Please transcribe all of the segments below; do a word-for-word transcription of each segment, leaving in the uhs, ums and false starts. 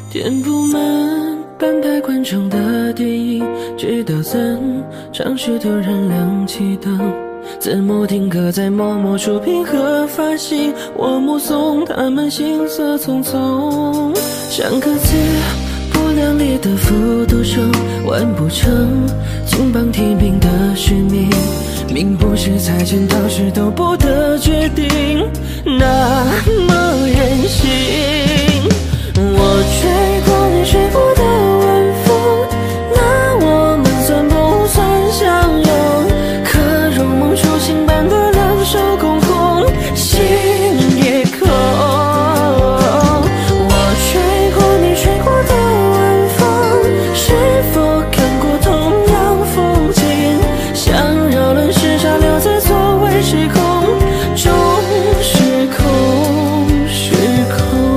填不满半排观众的电影，直到散场时突然亮起灯，字幕定格在默默触屏和发行，我目送他们行色匆匆，像个字不量力的复读生，完不成金榜题名的使命，命不是裁剪刀石头布的决定，那么任性。我吹过你吹过的晚风，那我们算不算相拥？可如梦初醒般的两手空空，心也空。我吹过你吹过的晚风，是否看过同样风景？想绕轮时差留在座位时空中，时空时空。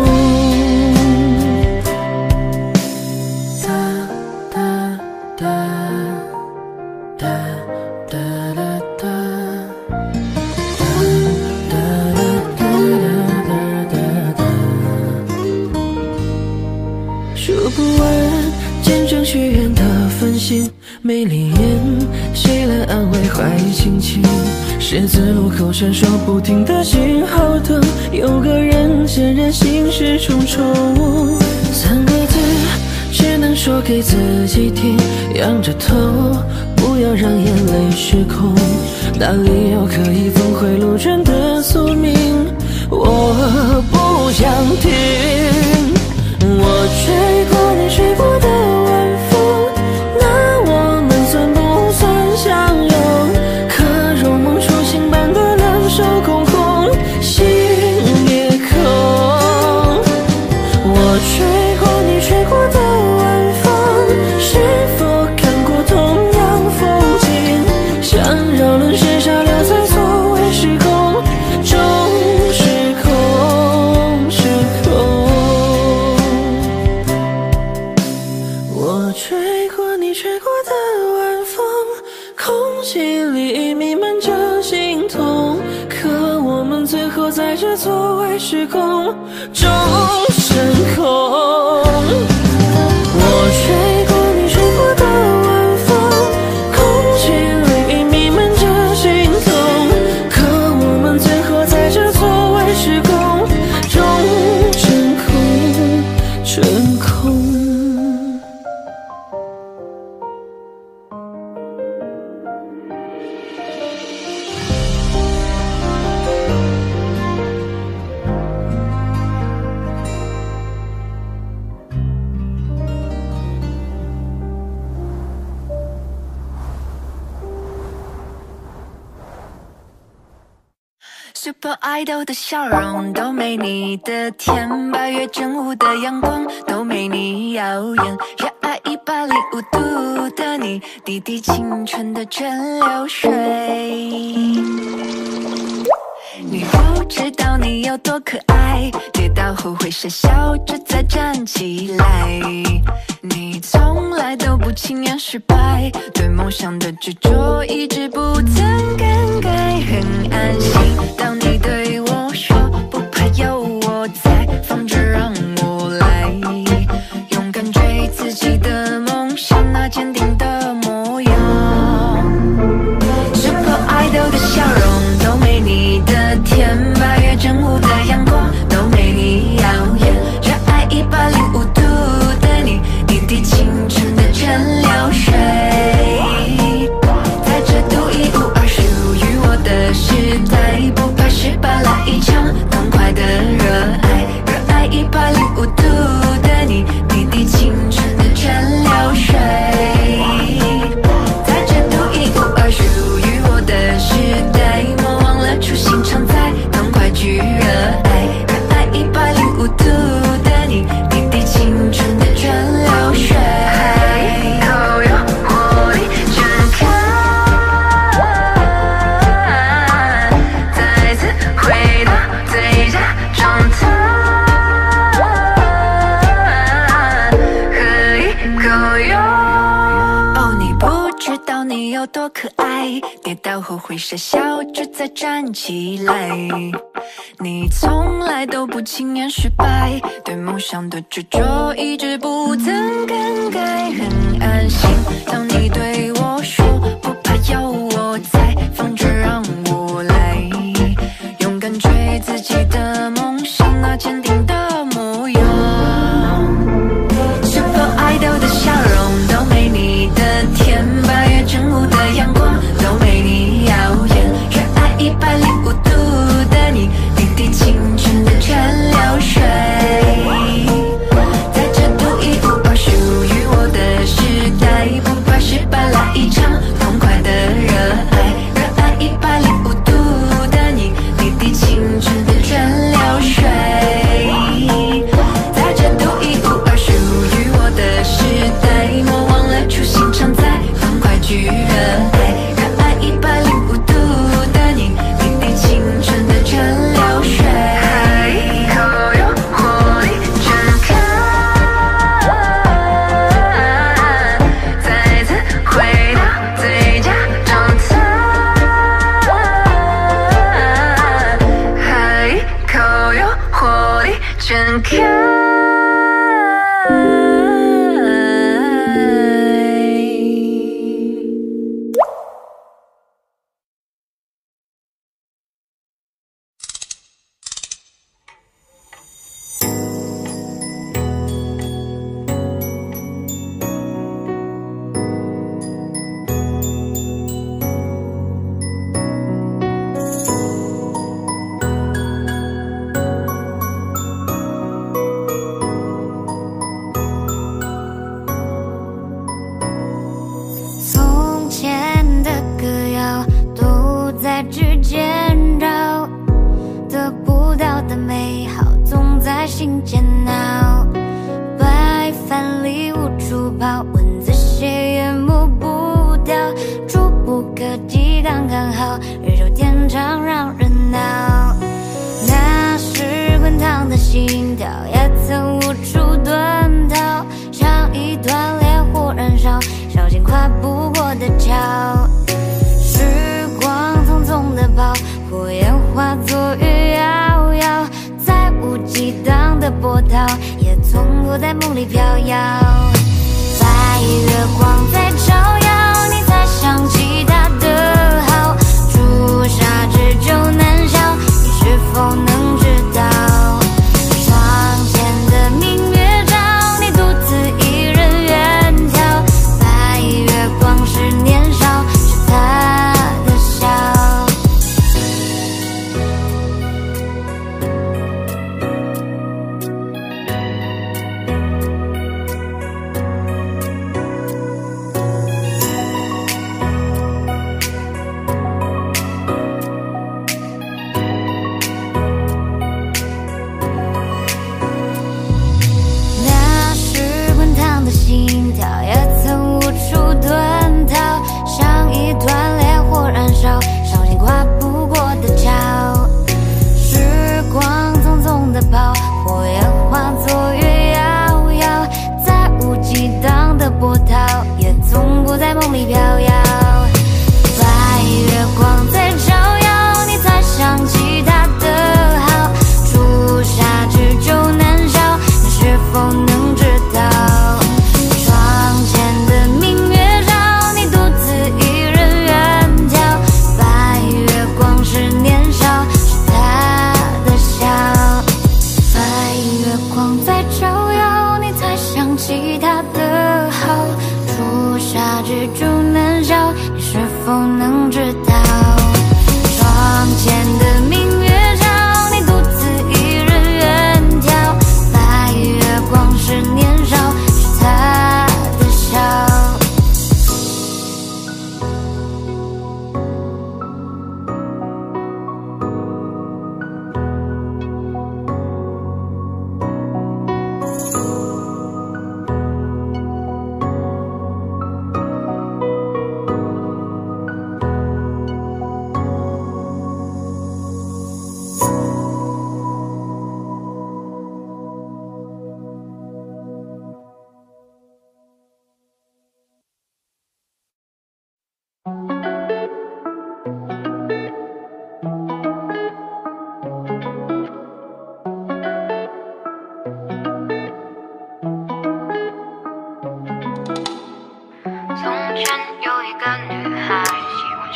数不完见证许愿的繁星，没离眼谁来安慰坏心情？十字路口闪烁不停的信号灯，有个人显然心事重重，三个字只能说给自己听，仰着头不要让眼泪失控，哪里有可以峰回路转的宿命？我不想听。我吹过你吹过的晚风，那我们算不算相拥？可如梦初醒般的两手空空，心也空。我吹过你吹过的晚风，是否看过同样风景？想绕轮时差留在座位时空中，时空时空。我吹过你吹过的晚风，空气里弥漫着心痛，可我们最后在这座位时空中升空。我吹过你吹过的晚风，空气里弥漫着心痛，可我们最后在这座位时空中真空真空。 Super Idol 的笑容都没你的甜，八月正午的阳光都没你耀眼，热爱一百零五度的你，滴滴青春的蒸馏水。你不知道你有多可爱，跌倒后会傻笑着再站起来。你从来都不轻言失败，对梦想的执着一直不曾更改，很安心。当你对我说不怕有我在，放着让我来，勇敢追自己的梦想，那坚定的模样。Super Idol 的笑容都没你的甜，八月正午的阳光都没你耀眼，热爱一百零五度的你，滴滴青春的蒸馏水，在这独一无二属于我的时代，不怕失败，来一场痛快的热爱，热爱一百零五度的你，滴滴青春的蒸馏水，在这独一无二属于我的时代，莫忘了初心常在，痛快去热爱，热爱一百零五度的你，滴滴青春的蒸馏水，海头有活力展开，再次回到最佳状态，喝一口哟。哦，你不知道你有多可爱，跌倒后会傻笑着再站起来。 你从来都不轻言失败，对梦想的执着一直不曾更改，很安心。当你对我说不怕有我在，放着让我来，勇敢追自己的梦想，那坚定的模样。是否爱豆的笑容都没你的甜，八月正午的阳光都没你耀眼，热爱一百零五度的你，滴滴青春的蒸馏水，在这独一无二属于我的时代，不怕失败，来一场痛快的热爱，热爱一百零五度的你，滴滴青春的蒸馏水，在这独一无二属于我的时代，莫忘了初心常在，欢快聚热爱，热爱一百零五度的你，滴滴青春的蒸馏水，一口有活力展开，再次回到最佳状态，一口有活力展开。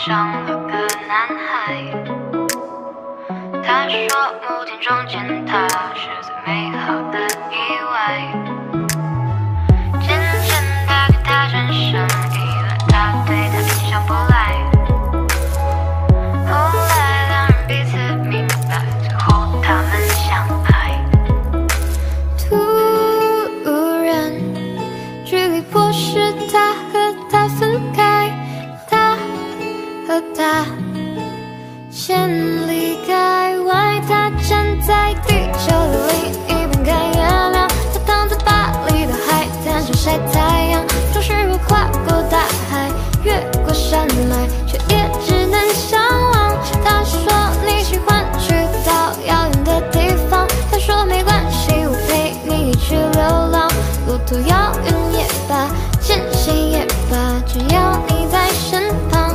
上了个男孩。他说某天撞见他是最美好的意外，渐渐地给他产生依赖，他对他意想不来。后来两人彼此明白，最后他们相爱。 突然距离迫使他和他分开，他和他千里开外，他站在地球的另一边看月亮，他躺在巴黎的海滩上晒太阳，总是我跨过大海，越过山脉，却也只能相望。他说你喜欢去到遥远的地方，他说没关系，我陪你一起流浪，路途遥远也罢，艰险也罢，只要你在身旁。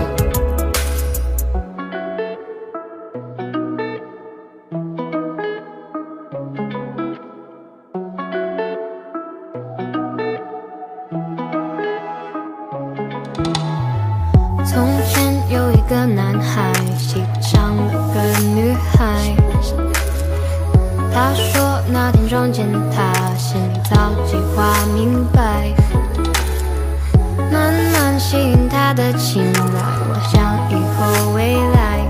从前有一个男孩喜欢上了个女孩，他说那天撞见她，心里早计划明白，慢慢吸引她的青睐，我想以后未来。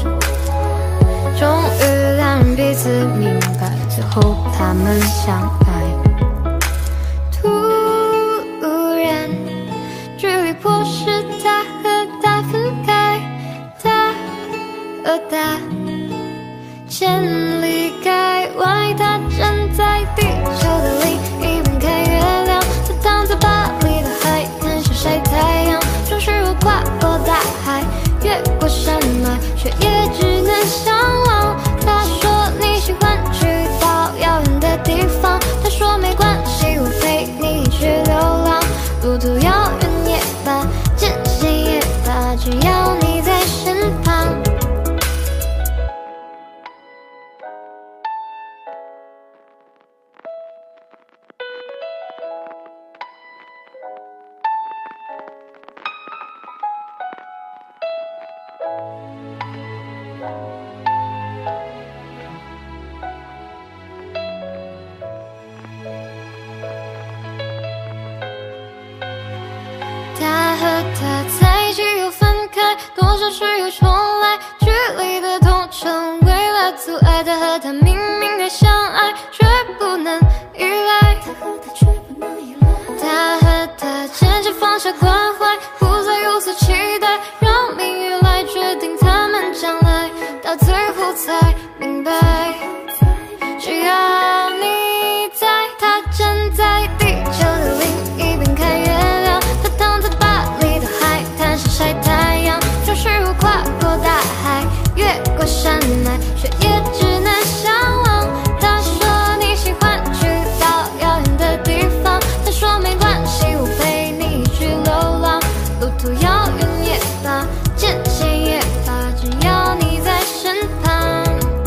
终于两人彼此明白，最后他们相爱。突然距离迫使他和他分开，他和他千里开外，他站在地球的另一边看月亮，他躺在巴黎的海滩上晒太阳，总是我跨过大海，越过山脉，却也只能相望。他说你喜欢去到遥远的地方，他说没关系，我陪你一起流浪，路途遥远也罢，艰险也罢，只要你在身旁。他和她在一起又分开，多少事又重来，距离的痛成为了阻碍。他和她明明该相爱，却不能依赖。他和她渐渐放下关怀，不再有所期待，让命运来决定他们将来，到最后才明白，只要你在，他站在地球的另一边看月亮，他躺在巴黎的海滩上晒太阳，总是我跨过大海，越过山脉，却也只能相望。他说你喜欢去到遥远的地方，他说没关系，我陪你一起流浪，路途遥远也罢，艰险也罢，只要你在身旁。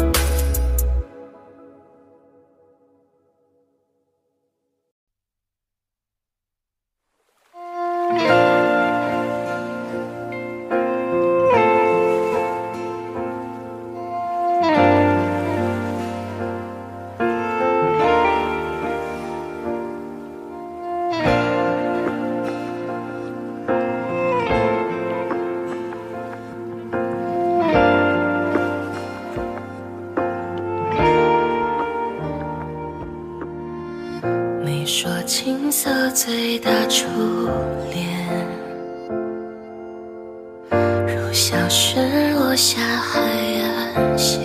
你说青涩最大初恋，如小雪落下海岸线，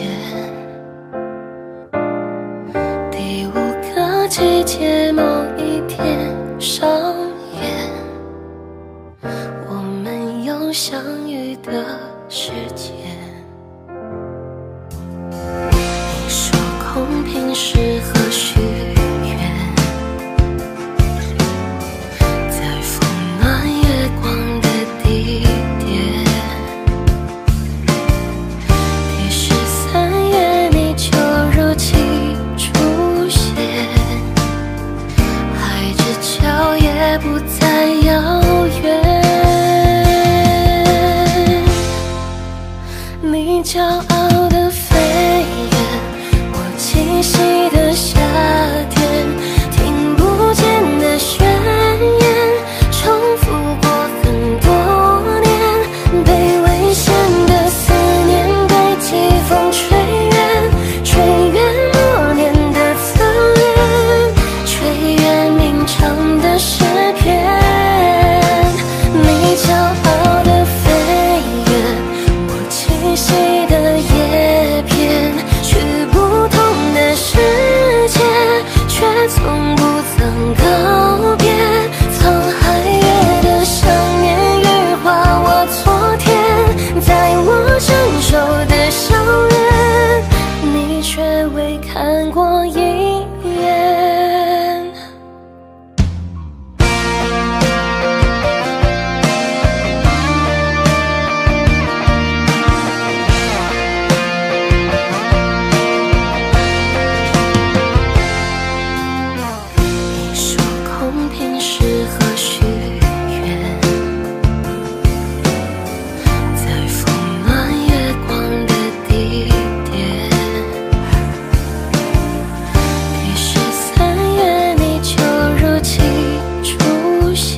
第五个季节某一天上演，我们有相遇的时间。你说空瓶适合许愿，在风暖月光的地点，第十三月你就如期出现，海之角也不再遥远。 唱的诗篇。你骄傲的飞远，我栖息的叶片，去不同的世界，却从不曾告别。沧海月的想念羽化我昨天，在我成熟的校园，你却未看过一眼。你说公平适合许愿，在风暖月光的地点。于是三月你就如期出现，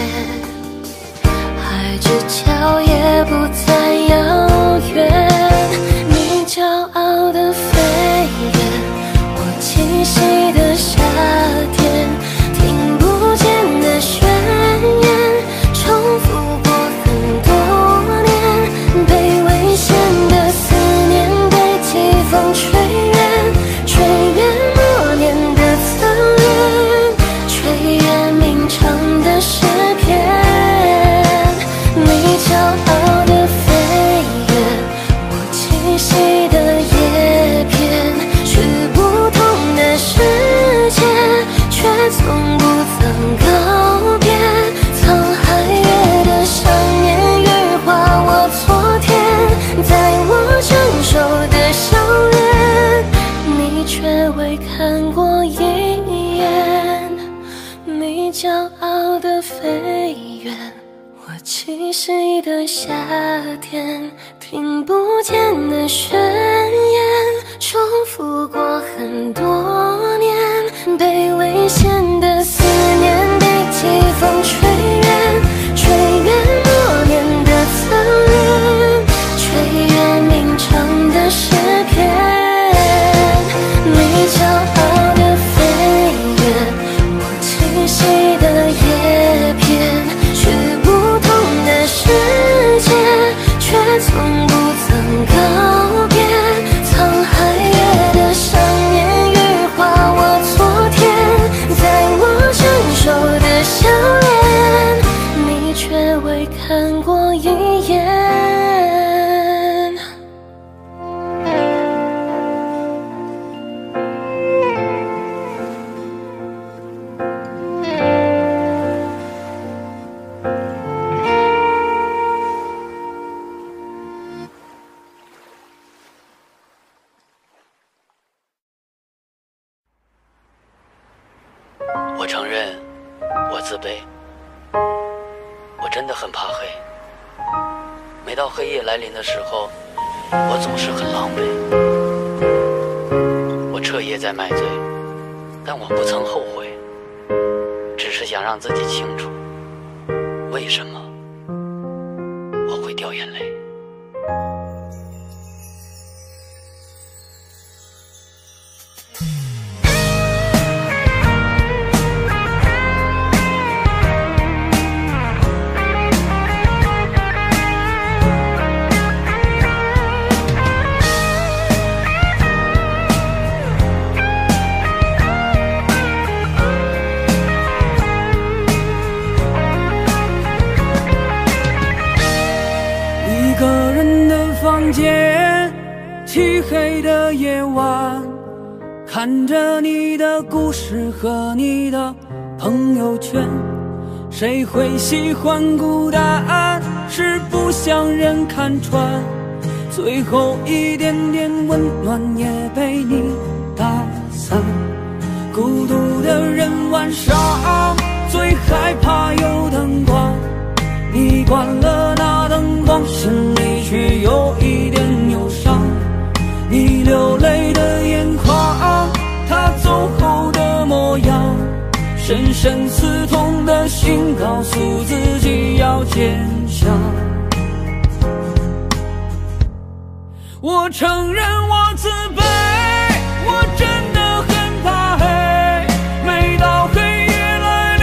海之角也不再遥远。你骄傲的飞远，我栖息的夏天，听不见的宣言，重复过很多年。被危险的思念被季风吹远，吹远默念的侧脸，吹远鸣唱的诗篇。你骄傲的飞远，我栖息的叶片，去不同的世界，却从不曾告别。沧海月的想念羽化我昨天，在我成熟的校园，你却未看过一眼。你骄傲的飞远，我栖息的夏天，听不见的宣言，重复过很多年。被危险的思念被季风吹远，吹远默念的侧脸，吹远鸣唱的诗篇。你骄傲的飞远，我栖息的叶片，去不同的世界，却从不曾告别。沧海月的想念羽化我昨天，在我成熟的校园，你却未看过一眼。 我承认，我自卑，我真的很怕黑。每到黑夜来临的时候，我总是很狼狈。我彻夜在买醉，但我不曾后悔，只是想让自己清楚，为什么我会掉眼泪。 房间，漆黑的夜晚，看着你的故事和你的朋友圈。谁会喜欢孤单？是不想人看穿，最后一点点温暖也被你打散。孤独的人晚上最害怕有灯光，你关了那灯光，心里却有一点忧伤。你流泪的眼眶，他走后的模样，深深刺痛的心告诉自己要坚强。我承认我自卑，我真的很怕黑，每到黑夜来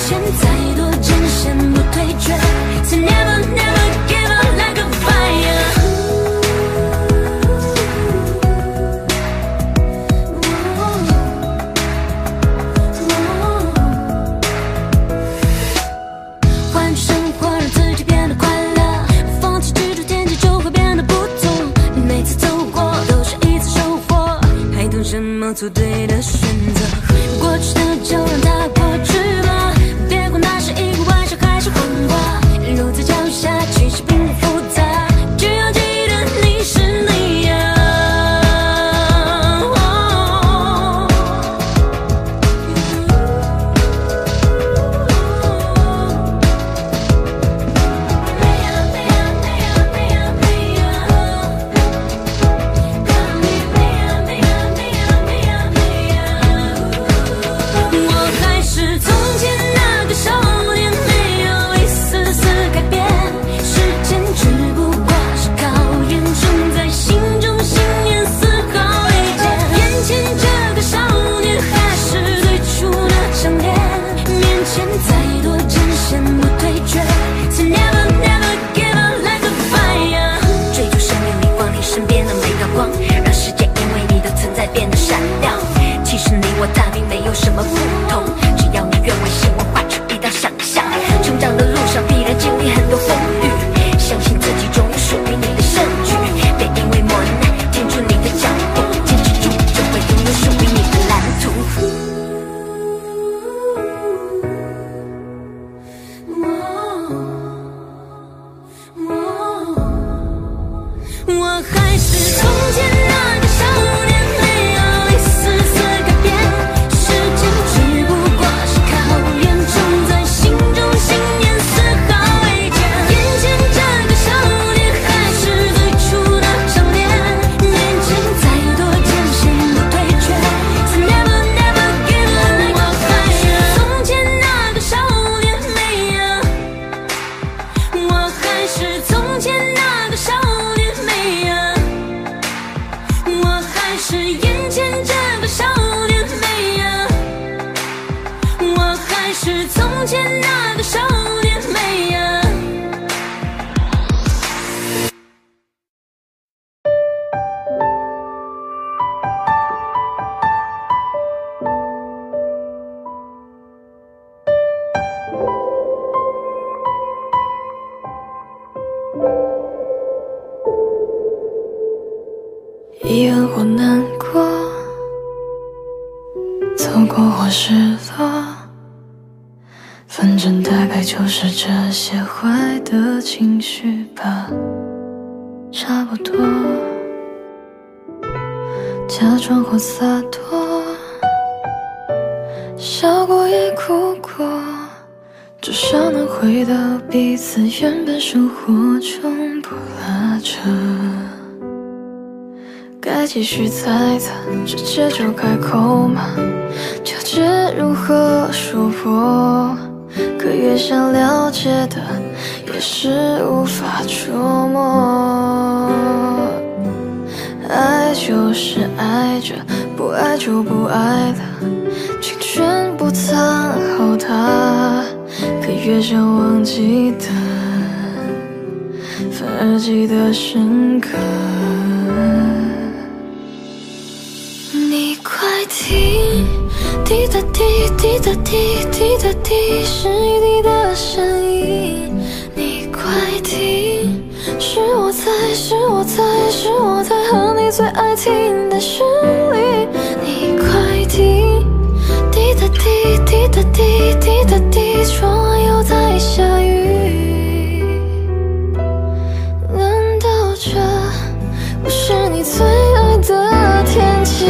前再多艰险不退却 So never never give up like a fire 换句生活让自己变得快乐放弃执着天气就会变得不同每次走过都是一次收获还等什么做对的选择过去的就让它过去吧别管那是一个玩笑还是谎话路在脚下其实并不复杂只要记得你是你呀、哦、没呀没呀没呀没呀没呀没呀没呀没呀没呀没呀我还是从前那个少年没有一丝丝改变时间只不过是考验正在心中信念丝毫未减眼前这个少年还是最初的强烈面前再多艰险不退却 So never never give up like a fire 追逐生命里光你身边的每道光让世界因为你的存在变得闪亮其实你我他并没有什么不同只要你愿为希望画出一道想象成长的路上必然经历很多风雨相信自己终有属于你的胜局别因为磨难停住你的脚步坚持住就会拥有属于你的蓝图我还是从前那个少年没有一丝丝改变时间只不过是考验正在心中信念丝毫未减眼前这个少年还是最初的强烈面前再多艰险不退却 So never never give up like a fire 从前那个少年没有我还是从前那个少年没有我还是眼前这个少年没有我还是从前那个少年没有遗憾或难过，走过或失落，反正大概就是这些坏的情绪吧，差不多。假装或洒脱，笑过也哭过，至少能回到彼此原本生活中，不拉扯。该继续猜测，直接就开口吗？纠结如何说破，可越想了解的，也是无法捉摸。爱就是爱着，不爱就不爱了，请全部藏好它。可越想忘记的，反而记得深刻。你快听，滴答滴，滴答滴，滴答滴，是雨滴的声音。你快听，是我在，是我在，是我在和你最爱听的旋律。你快听，滴答滴，滴答滴，滴答滴，窗外又在下雨。难道这不是你最爱的天气？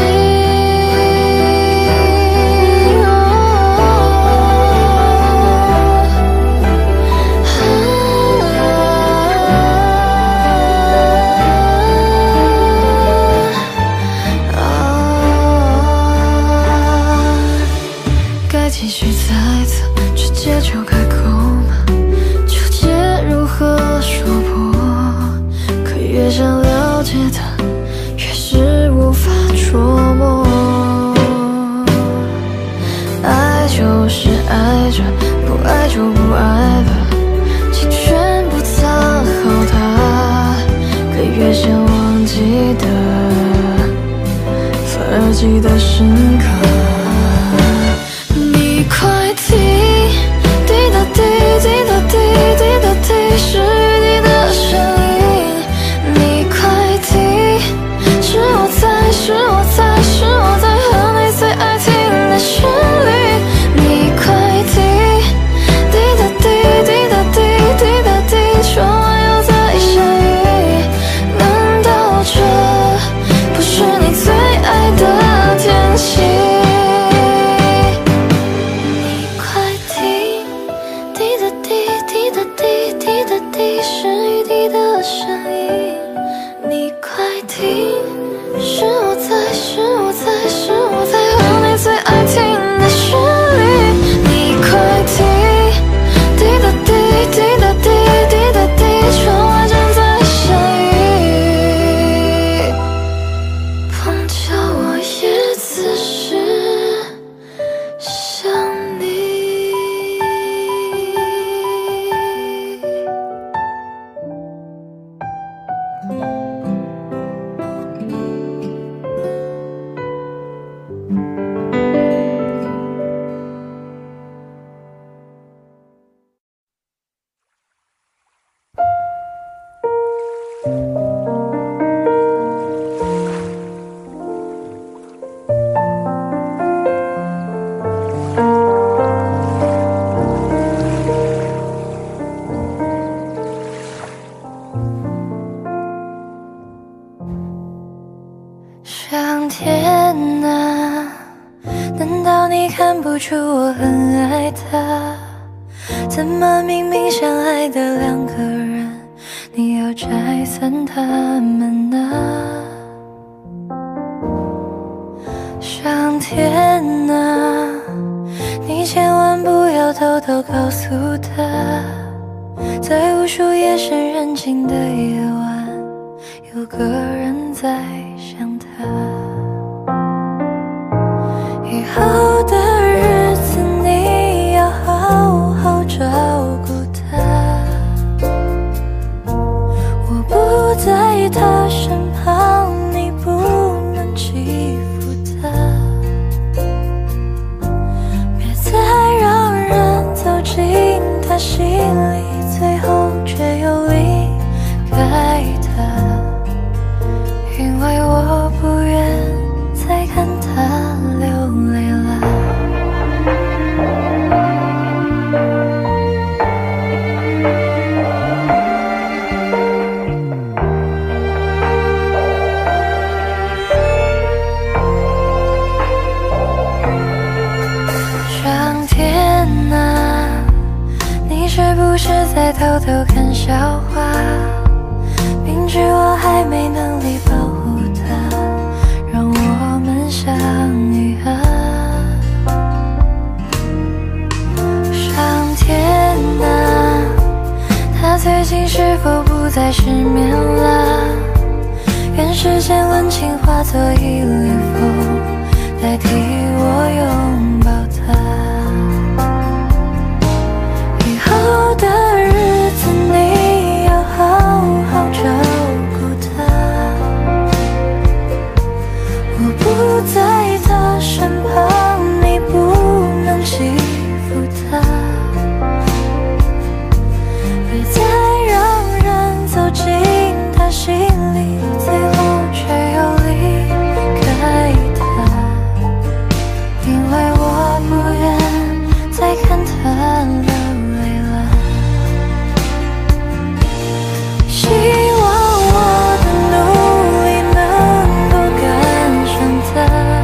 继续猜测，直爱就不爱吧，请全部藏好它，可越想忘记的，反而记得深刻。你快听，滴答滴，滴答滴，滴答滴，是雨滴的声音。你快听，是我在，是我在，是我在和你最爱听的旋律。你快听，滴答滴，滴答滴，滴答滴，窗外又在下雨，难道这不是你最爱的天气？你快听，滴答滴，滴答滴，滴答滴，是雨滴的声音。你快听，是我在，是我在，是我在和你最爱听的旋律。你快听，滴答滴，滴答滴，滴答滴，窗外正在下雨，碰巧我也此时想你。上天啊，难道你看不出我很爱他？怎么明明相爱的两个人，你要拆散他们啊？上天啊，你千万不要偷偷告诉他，在无数夜深人静的夜晚，有个人在想他。以后的日子你要好好照顾他，我不在他身旁，你不能欺负他，别再让人走进他心里，最后却又离开他。因为我不愿再看他流泪了。上天啊，你是不是在偷偷看笑话？明知我还没能力保护他，让我们相遇啊！上天啊，他最近是否不再失眠了？愿世间温情化作一缕风，代替我拥抱他。以后的日子你要好好照顾他，我不在他身旁，你不能欺负他，别再让人走进他心里，最后却又离开他。因为我不愿再看他流泪了。希望我的努力能够赶上他，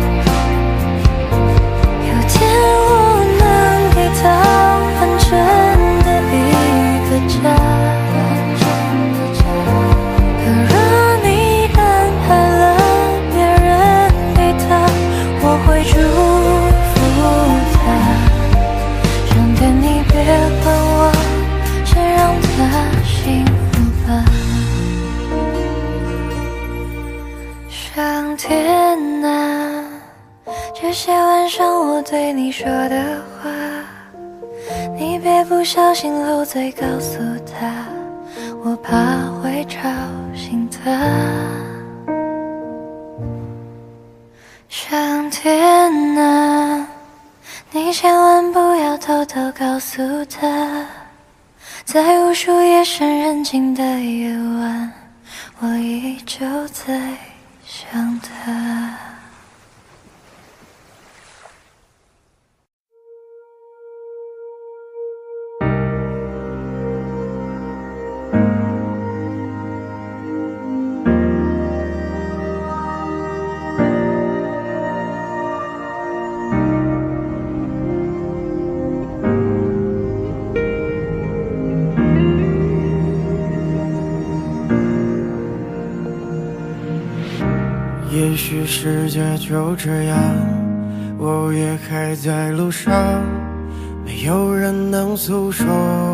有天我能给他完整的一个家。可若你安排了别人给他，我会祝福他。上天你别管我，先让他幸福吧。上天啊，这些晚上我对你说的话， 你别不小心漏嘴告诉他，我怕会吵醒他。上天啊，你千万不要偷偷告诉他，在无数夜深人静的夜晚，我依旧在想他。 也许世界就这样，我也还在路上，没有人能诉说。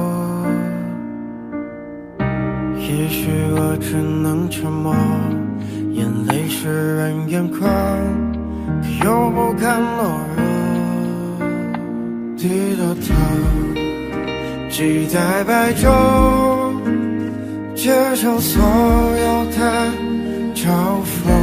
也许我只能沉默，眼泪湿润眼眶，可又不敢懦弱。低着头，期待白昼，接受所有的嘲讽。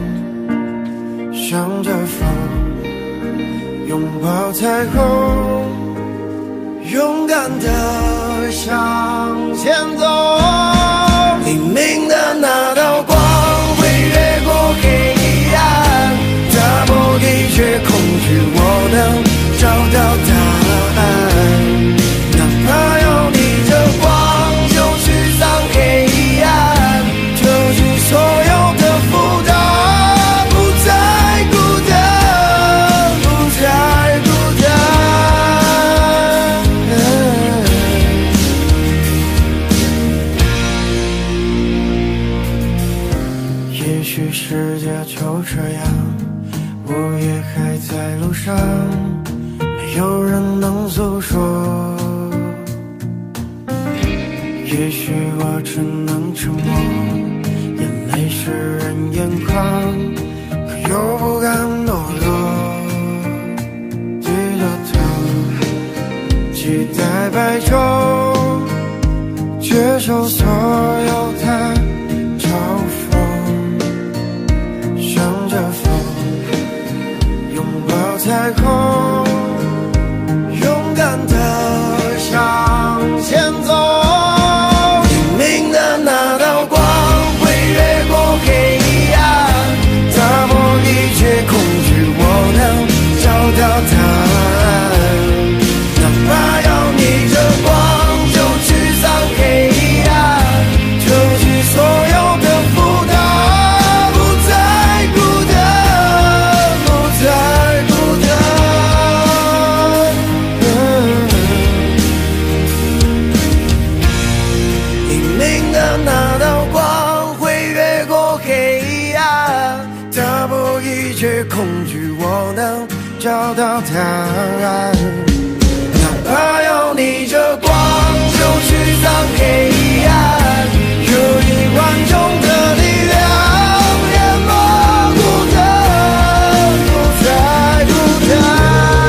向着风，拥抱彩虹，勇敢地向前走。黎明的那道光会越过黑暗，打破一切恐惧，我能找到答案。哪怕要逆着光，就驱散黑暗，遮住所有的负担。世界就这样，我也还在路上，没有人能诉说。也许我只能沉默，眼泪湿润眼眶，可又不敢懦弱。低着头，期待白昼，接受所有的嘲讽。向着风，拥抱彩虹，勇敢地向前走。黎明的那道光会越过黑暗，打破一切恐惧，我能找到答案。哪怕要逆着光，就驱散黑暗，遮去所有的负担。那道光会越过黑暗，打破一切恐惧，我能找到答案。哪怕要逆着光，就驱散黑暗，有一万种的力量，也模糊的不再孤单。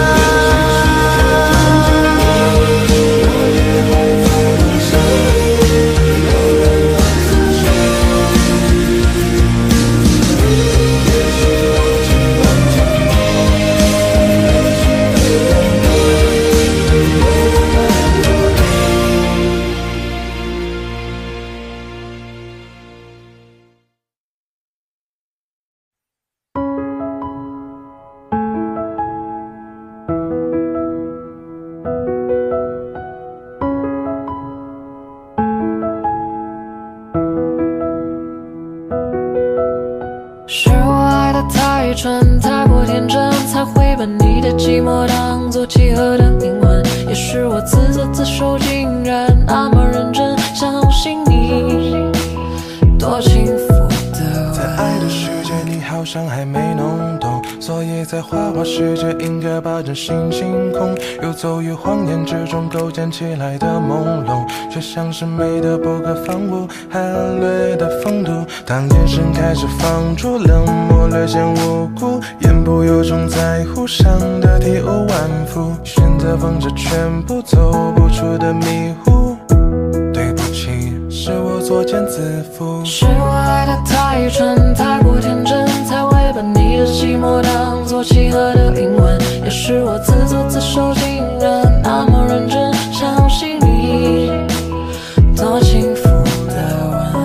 是我爱得太蠢，太过天真，才会把你的寂寞当作契合的灵魂。也是我自作自受，竟然那么认真，相信你多幸福的。 在爱的世界，你好像还没弄懂，所以在花花世界，应该把真心清空，游走于谎言之中构建起来的朦胧，却像是美的不可方物，还略带风度。当眼神开始放逐，冷漠略显无辜，言不由衷在乎，伤得体无完肤，选择放着全部走不出的迷糊。对不起，是我作茧自缚， 是我爱得太蠢，太过天真，才会把你的寂寞当作契合的英文。也是我自作自受，竟然那么认真，相信你多轻浮的吻。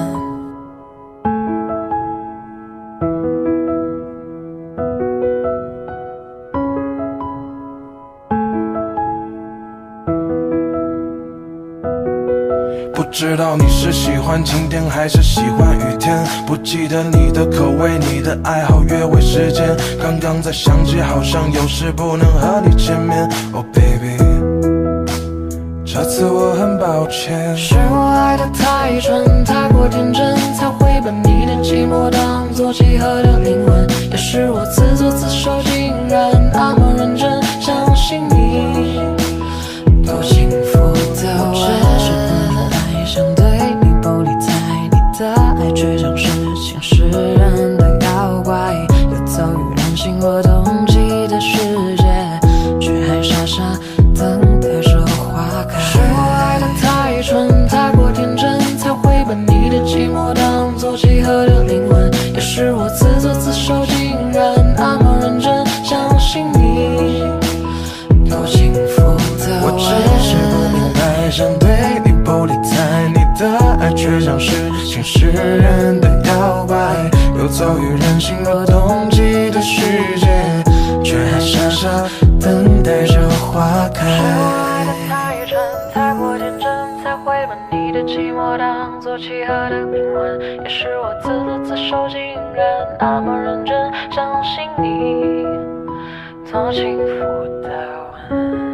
不知道你是喜欢晴天还是喜欢雨天，不记得你的口味，你的爱好，约会时间。刚刚才想起，好像有事不能和你见面。Oh baby， 这次我很抱歉。 是我爱得太蠢，太过天真，才会把你的寂寞当作契合的灵魂。也是我自作自受，竟然那么认真，相信你多幸福的吻。想对你不理睬，你的爱却像是现实人的妖怪，游走于人心或动机的世界，却还傻傻等待着花开。是我爱得太蠢，太过天真，才会把你的寂寞当作契合的灵魂。也是我自作自受，竟然那么认真，相信你多幸福的吻。 我只是不明白，想对你不理睬，你的爱却像是现实人的妖怪，游走于人心若动机的世界，却还傻傻等待着花开。 是我爱得太蠢，太过天真，才会把你的寂寞当作契合的灵魂。也是我自作自受，竟然那么认真，相信你多轻浮的吻。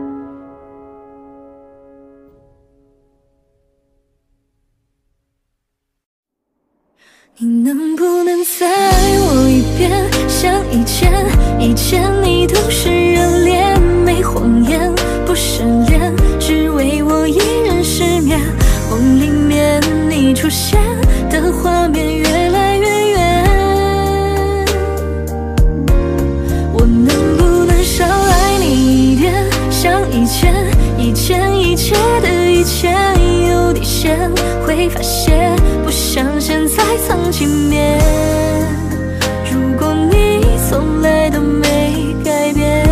你能不能再爱我一遍，像以前，以前你都是热恋，没谎言，不失恋，只为我一人失眠。梦里面你出现的画面越来越远，我能不能少爱你一点，像以前，以前一切的一切有底线，会发现不像现在曾经面。如果你从来都没改变，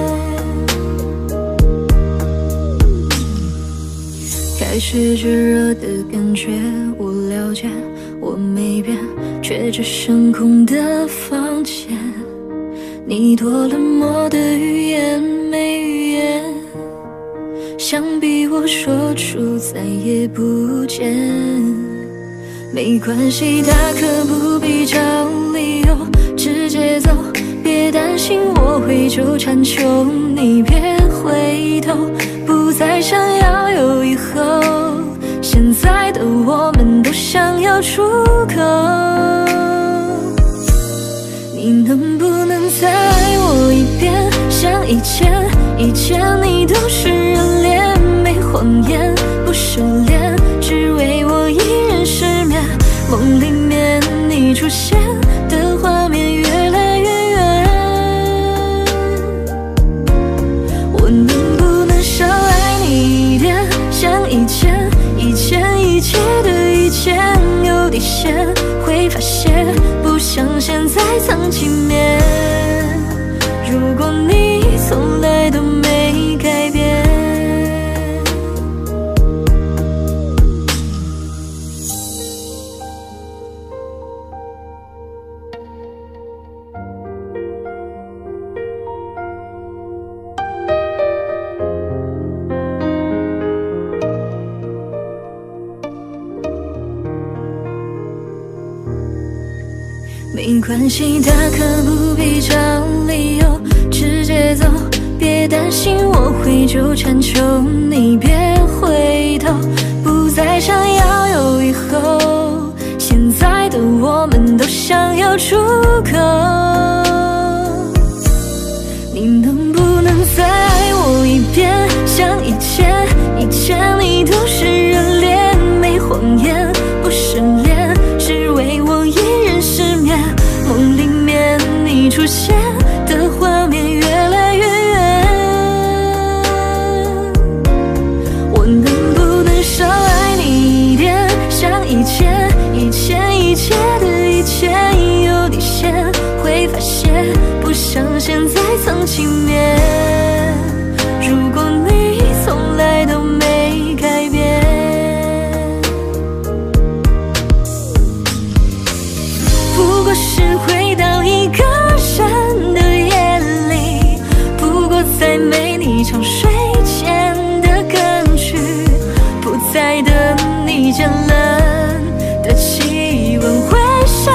开始炙热的感觉我了解，我没变，却只剩空的房间。你多冷漠的语言没语言，想逼我说出再也不见。没关系，大可不必找理由，直接走，别担心我会纠缠，求你别回头，不再想要有以后，现在的我们都想要出口。你能不能再爱我一遍，像以前，以前你都是热恋，没谎言，不收敛，只为我一人失眠。梦里面你出现的画面越来越远，我能不能少爱你一点，像以前，以前一切的一切有底线，会发现不像现在曾经面。如果你从来都没改变，没关系，大可不必找理由，直接走，别担心我会纠缠，求你别回头，不再想要有以后，现在的我们都想要出口。 像现在曾轻蔑。如果你从来都没改变，不过是回到一个人的夜里，不过再没你沉睡前的歌曲，不再等你渐冷的气温回升，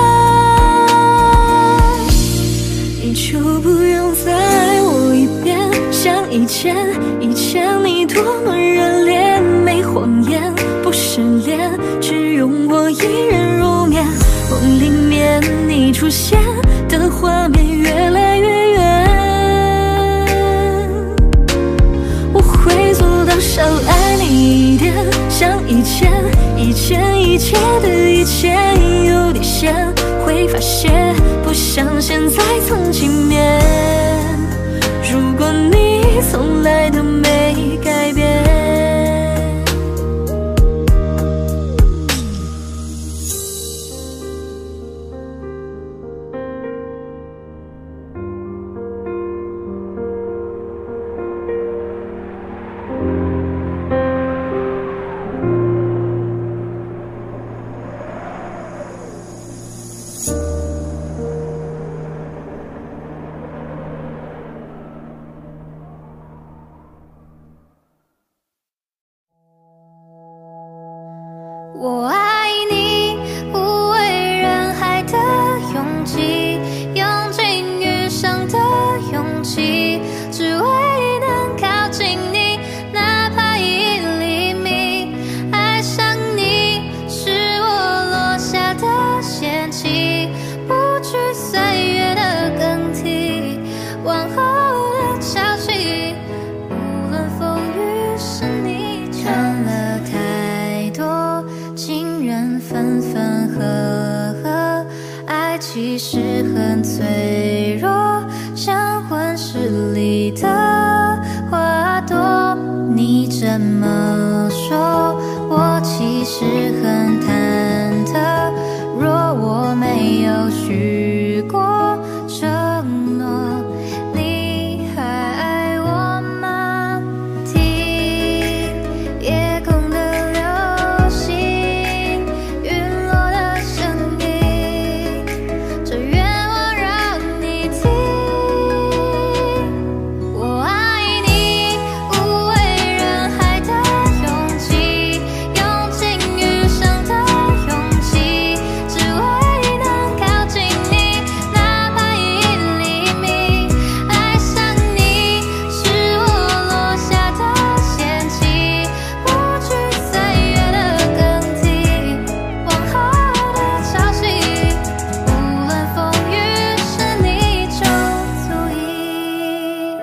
你就不用再爱我一遍。像以前，以前你多么热烈，没谎言，不失联，只用我一人入眠。梦里面你出现的画面越来越远，我会做到少爱你一点。像以前，以前一切的一切有底线，会发现不像现在曾轻蔑。如果你从来都没改变， 我爱你，无畏人海的勇气，用尽余生的勇气，只为能靠近你，哪怕一厘米。爱上你是我落下的陷阱，不惧岁月的更替，往后的潮汐，无论风雨是你看了太多情人分分合合，爱其实很脆弱，像温室里的花朵。你这么说，我其实很忐忑。若我没有许过承诺，你还爱我吗？听夜空的流星，陨落的声音，这愿望让你听。我爱你，无畏人海的勇气，用尽余生的勇气，只为能靠近你，哪怕一厘米。爱上你是我落下的陷阱，不惧岁月的更替，往后的潮汐，无论风雨是你就足矣。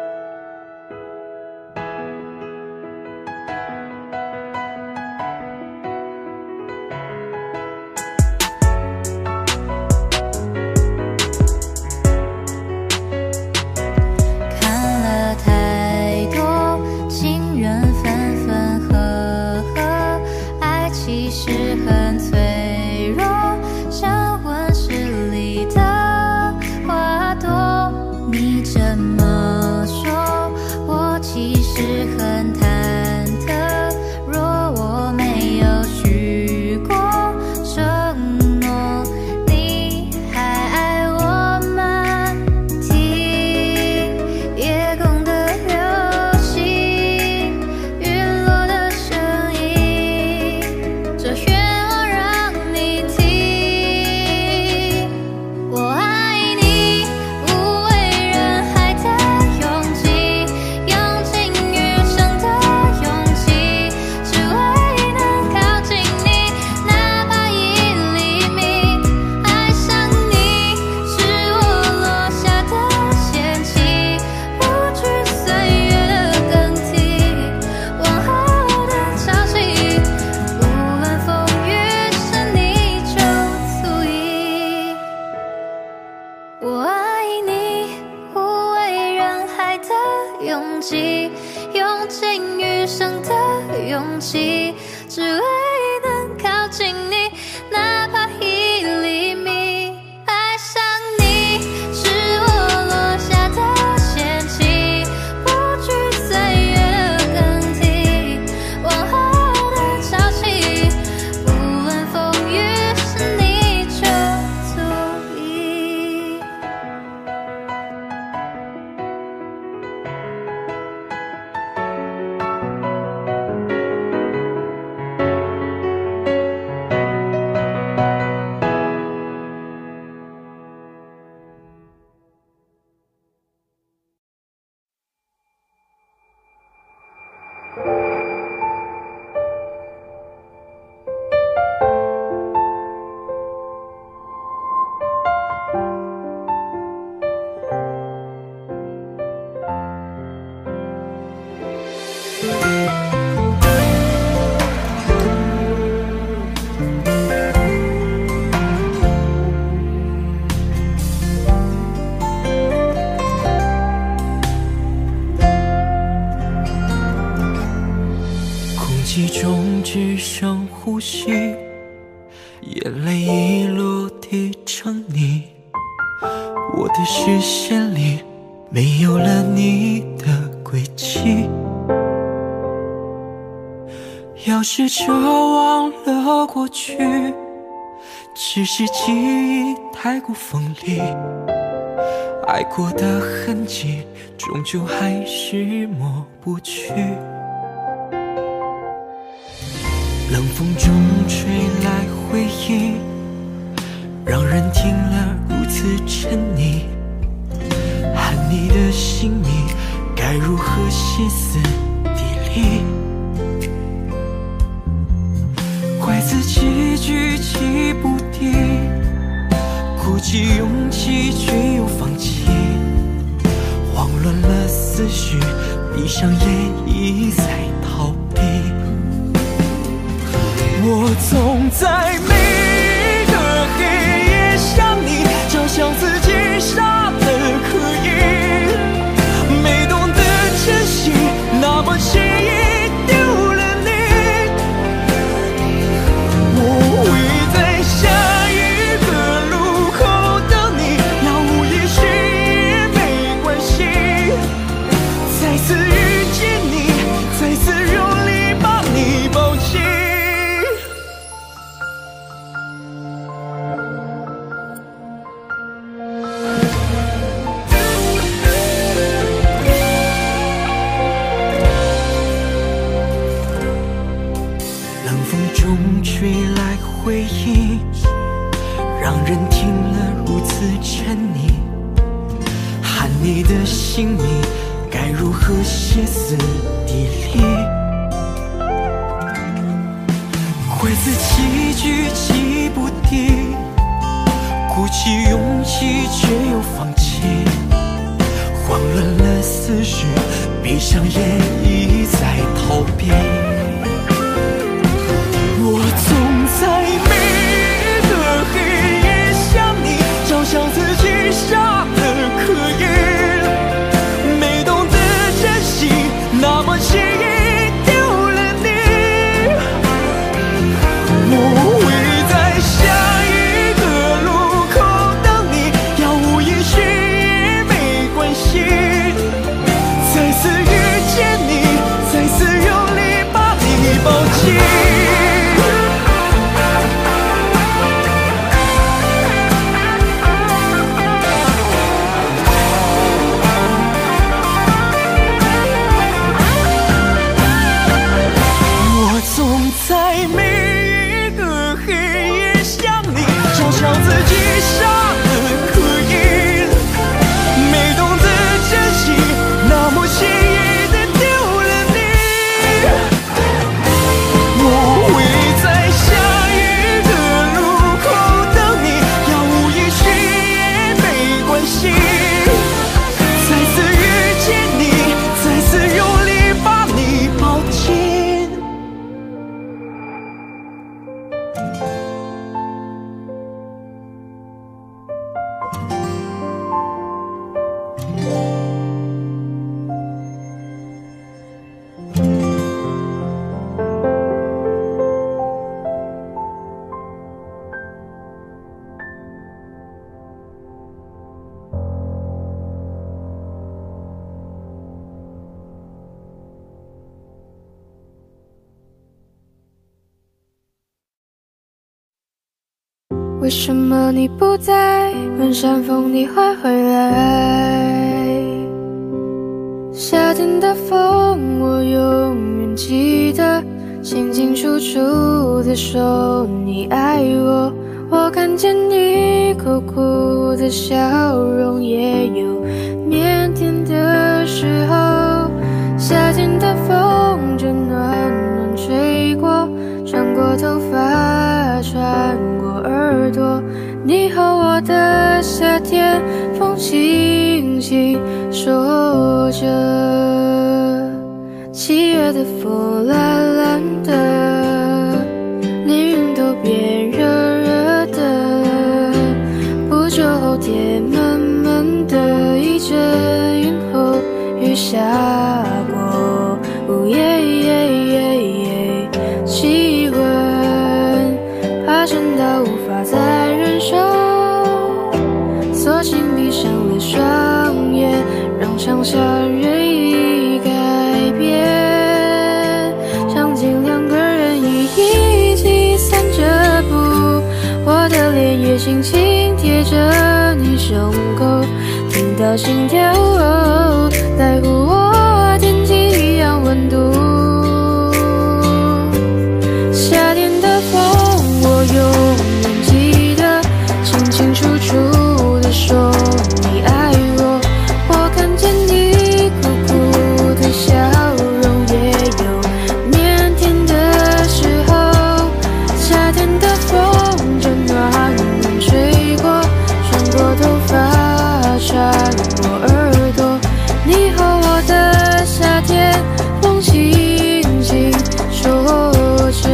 看了太多情人分分合合，爱其实很脆弱，像温室里的花朵。你这么说，我其实很忐忑。若我没有许过承诺，你还爱我吗？听夜空的流星，陨落的声音，这愿望让你听。我爱你，无畏人海的勇气，用尽余生的勇气，只为能靠近你，哪怕一厘米。爱上你是我落下的陷阱，不惧岁月的更替，往后的潮汐，无论风雨是你就足矣。我爱你，无畏人海的勇气，用尽余生的勇气，只为能靠近你，哪怕一厘米。爱上你是我落记中只剩呼吸，眼泪已落地成泥，我的视线里没有了你的轨迹。要试着忘了过去，只是记忆太过锋利，爱过的痕迹终究还是抹不去。冷风中吹来回忆，让人听了如此沉溺。喊你的姓名，该如何歇斯底里？怪自己举棋不定，鼓起勇气却又放弃，慌乱了思绪，闭上眼一再逃避。我总在每个黑夜想你，就像自己傻得可以，没懂得珍惜，那么轻易丢了你。我会在下一个路口等你，杳无音讯也没关系，再次遇见你，再次用力把你抱紧。吹来回忆，让人听了如此沉溺。喊你的姓名，该如何歇斯底里？怪自己举棋不定，鼓起勇气却又放弃，慌乱了思绪，闭上眼一再逃避。我总在每个黑夜想你，就像自己傻得可以，没懂得珍惜，那么轻易丢了你。我会在下一个路口等你，杳无音讯也没关系，再次遇见你，再次用力把你抱紧。在每一个黑夜想你，就像自己傻得可以，没懂得珍惜，那么轻易的丢了你。我会在下一个路口等你，杳无音讯也没关系，再次遇见你，再次用力把你抱紧。 为什么你不在？问山风你会回来？夏天的风，我永远记得，清清楚楚的说你爱我。我看见你苦苦的笑容，也有腼腆的时候。夏天的风，就风轻轻说着，七月的风蓝蓝的，连云都变热热的。不久后天闷闷的，一阵云后雨下过，呜耶耶耶耶，气温爬升到无法再忍受，索性闭上了双眼，让想象任意改变。场景两个人一一起散着步，我的脸也轻轻贴着你胸口，听到心跳哦，在乎我天气一样温度。夏天的风我永远记得，清清楚楚地说你爱我，我看见你苦苦的笑容，也有腼腆的时候。夏天的风正暖暖吹过，穿过头发，穿过耳朵，你和我的夏天，风轻轻说着。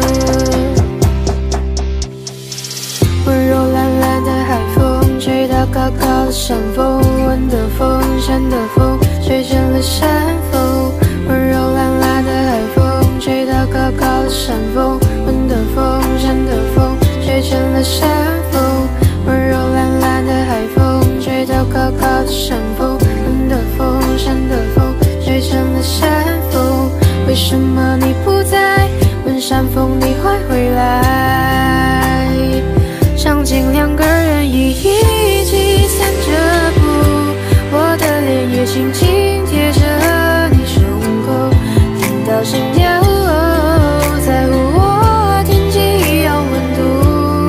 温柔懒懒的海风，吹到高高的山峰，闻的风，山的风，吹成了山峰。温柔懒懒的海风，吹到高高的山峰，闻的风，山的风，吹成了山峰。温柔懒懒的海风，吹到高高的山峰，闻的风，山的风，吹成了山峰。为什么你不在？问山峰你会回来？场景两个人一一起散着步，我的脸也轻轻贴着你胸口，听到心跳哦，在乎我天气一样温度。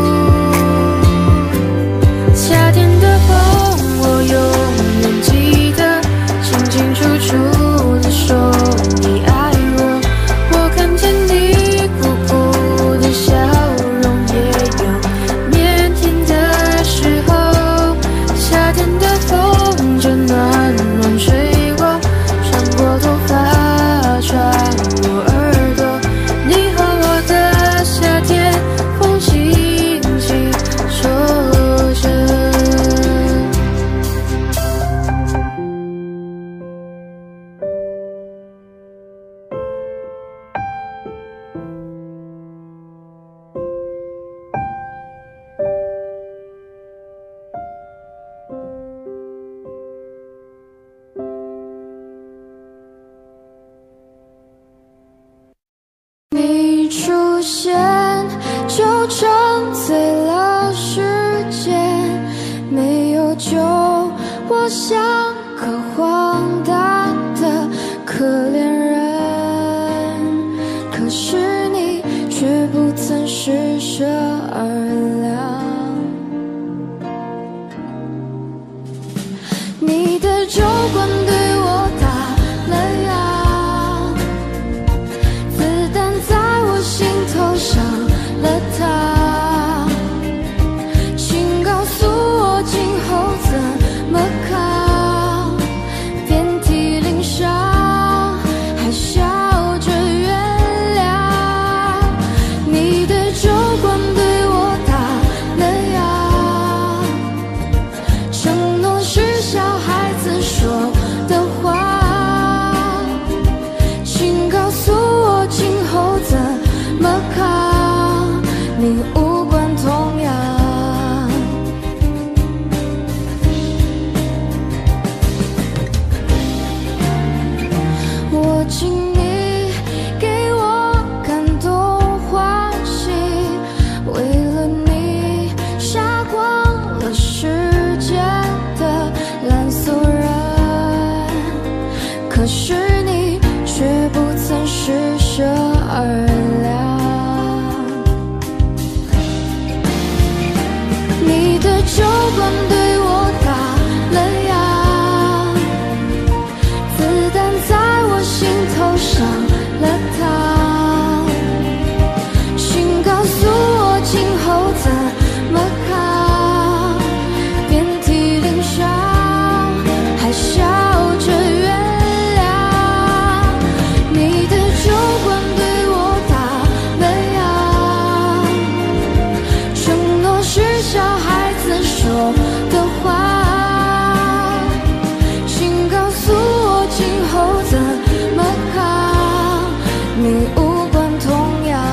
夏天的风我永远记得，清清楚楚地说你爱我，我看见你苦苦的笑容，也有腼腆的时候。夏天的风正暖暖吹过，穿过头发，穿过耳朵，你和我的夏天，风轻轻说着。你出现就沉醉了时间，没有救，我像个荒诞的可怜人，可是你却不曾施舍二两。你的酒馆对我打了烊，子弹在我心头上了膛，请告诉我今后怎么扛，遍体鳞伤还笑着原谅。你的酒馆对我你无关痛痒。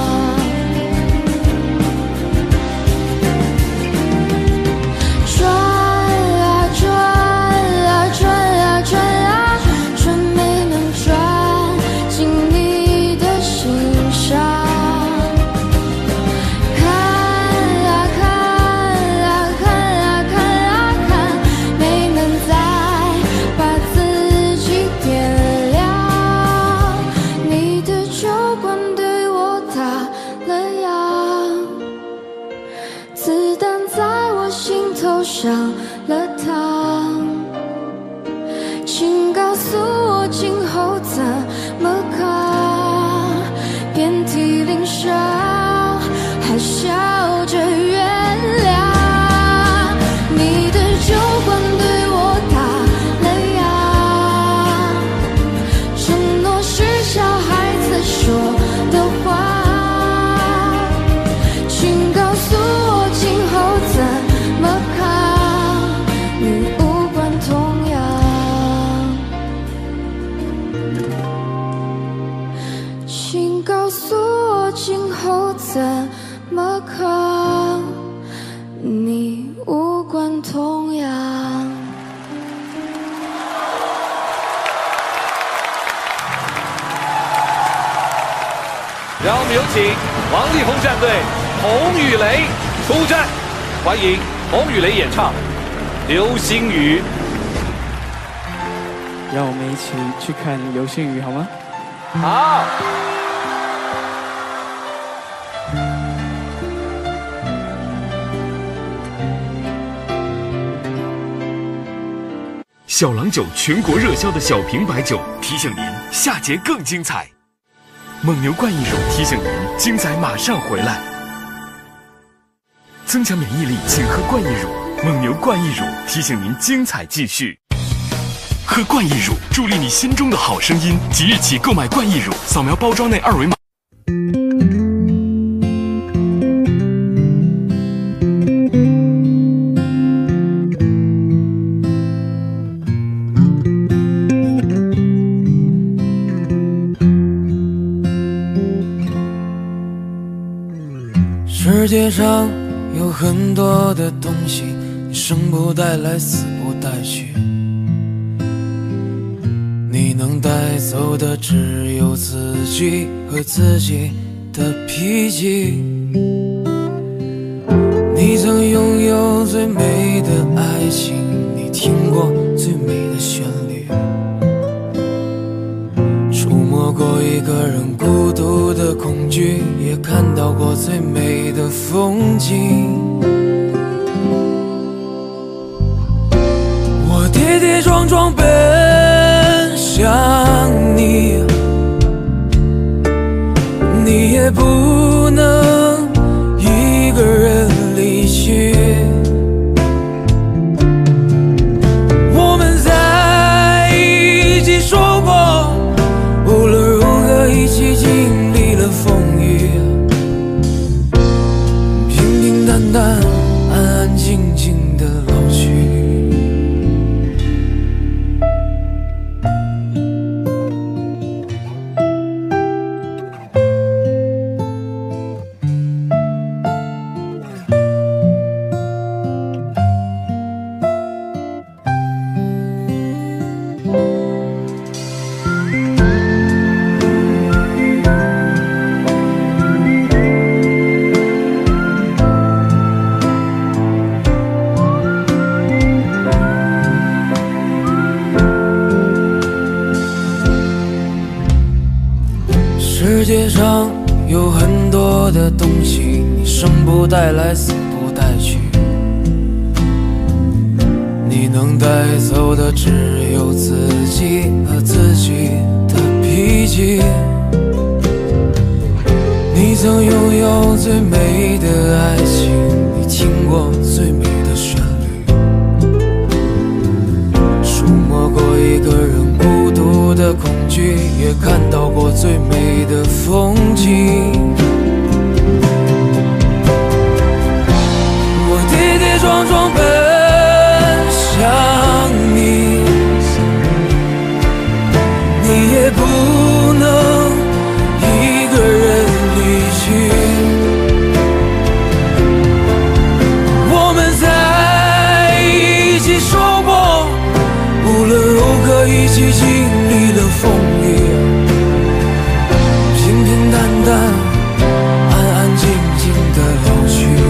转啊转啊转啊转啊，却没能转进你的心上。看啊看啊看啊看啊看，没能再把自己点亮。你的酒馆对我打了烊，子弹在我心头上了膛。请告诉我今后怎么扛，遍体鳞伤，还笑着原谅。你的酒馆对我打了烊，承诺是小孩子说的话。请告诉我今后怎么扛，你无关痛痒。请告诉我今后怎么扛，你无关痛痒。 让我们有请王力宏战队洪宇雷出战，欢迎洪宇雷演唱《流星雨》。 让我们一起去看流星雨好吗？ 好。 小郎酒全国热销的小瓶白酒提醒您下节更精彩。蒙牛冠益乳提醒您精彩马上回来。增强免疫力，请喝冠益乳。蒙牛冠益乳提醒您精彩继续。喝冠益乳，助力你心中的好声音。即日起购买冠益乳，扫描包装内二维码。 世界上有很多的东西，你生不带来，死不带去。你能带走的只有自己和自己的脾气。你曾拥有最美的爱情，你听过最美的旋律，触摸过一个人孤独的恐惧，也看到过最美的风景。我跌跌撞撞奔向你，你也不能一个人离去。我们在一起说过，无论如何一起经历了风雨，平平淡淡，安安静静的老去。世界上有很多的东西，你生不带来，死不带去。你能带走的只有自己和自己的脾气。你曾拥有最美的爱情，你听过最美的旋律，触摸过一个人孤独的恐惧，也看到过最美的风景。我跌跌撞撞奔向你，你也不能起经历了风雨，平平淡淡，安安静静的老去。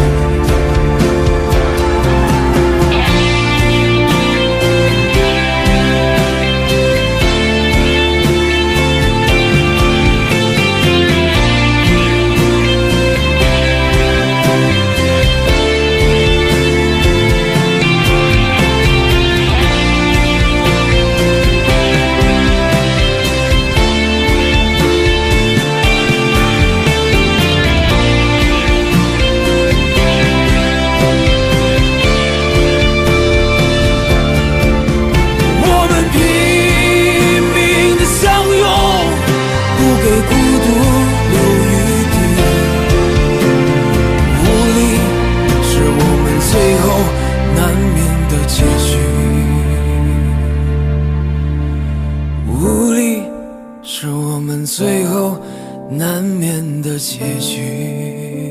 最后难免的结局。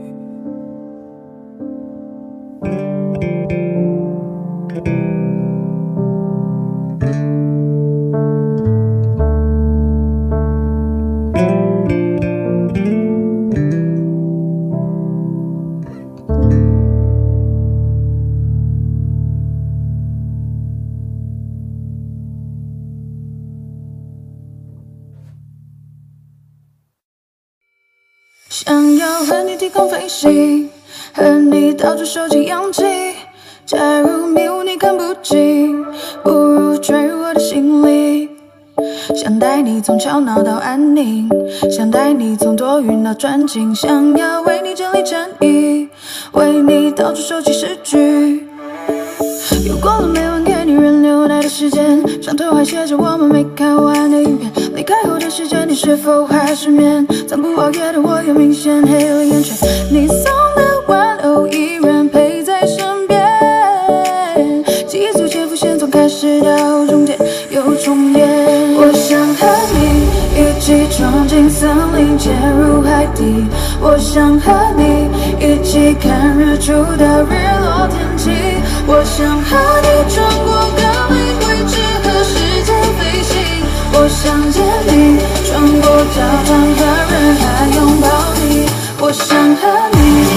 想要和你低空飞行，和你到处收集氧气。假如迷雾你看不清，不如坠入我的心里。想带你从吵闹到安宁，想带你从多云到转晴。想要为你整理衬衣，为你到处收集诗句。有过了没完给你人留来的时间，上头还写着我们没看完的影片。离开后的时间，你是否还失眠？暂不熬夜的我又明显黑了眼圈。你送的玩偶依然陪在身边，记忆组潜伏线从开始到终点又重演。我想和你一起闯进森林，潜入海底。我想和你一起看日出到日落天气。我想和你穿过各类位置和时间飞行。我想见你，穿过教堂和人海拥抱你。我想和你。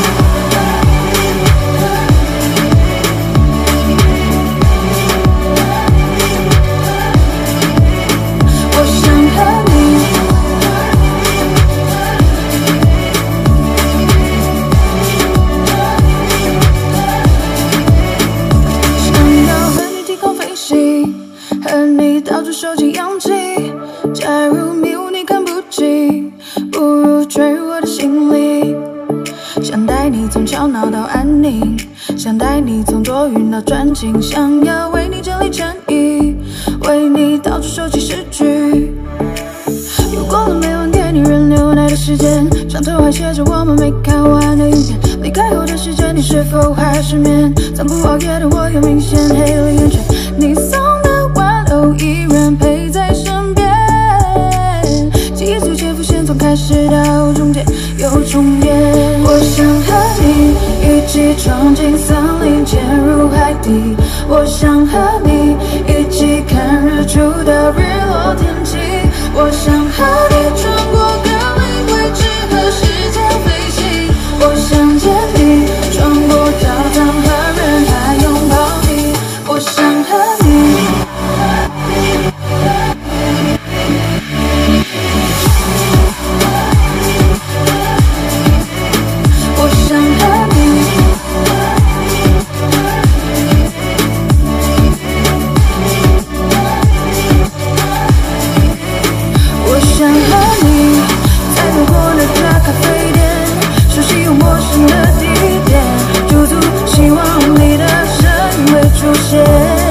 我想和你。想要和你低空飞行，和你到处收集氧气。假如迷雾你看不清，不如坠入我的心里。想带你从吵闹到安宁，想带你从多云到转晴。想要为你整理衬衣，为你到处收集诗句。有过了没完给你人留来的时间，上头还写着我们没看完的影片。离开后的时间，你是否还失眠？暂不熬夜的我又明显黑了眼圈。你送的玩偶依然陪在身边，记忆组潜伏线从开始到终点又重演。我想和你一起闯进森林，潜入海底。我想和你一起看日出到日落天气。我想和你穿过各类位置和时间飞行。我想见你，穿过教堂和人海拥抱你。我想和你。我想和你。我想和你，在路过那家咖啡店，熟悉又陌生的地点，驻足希望你的身影会出现。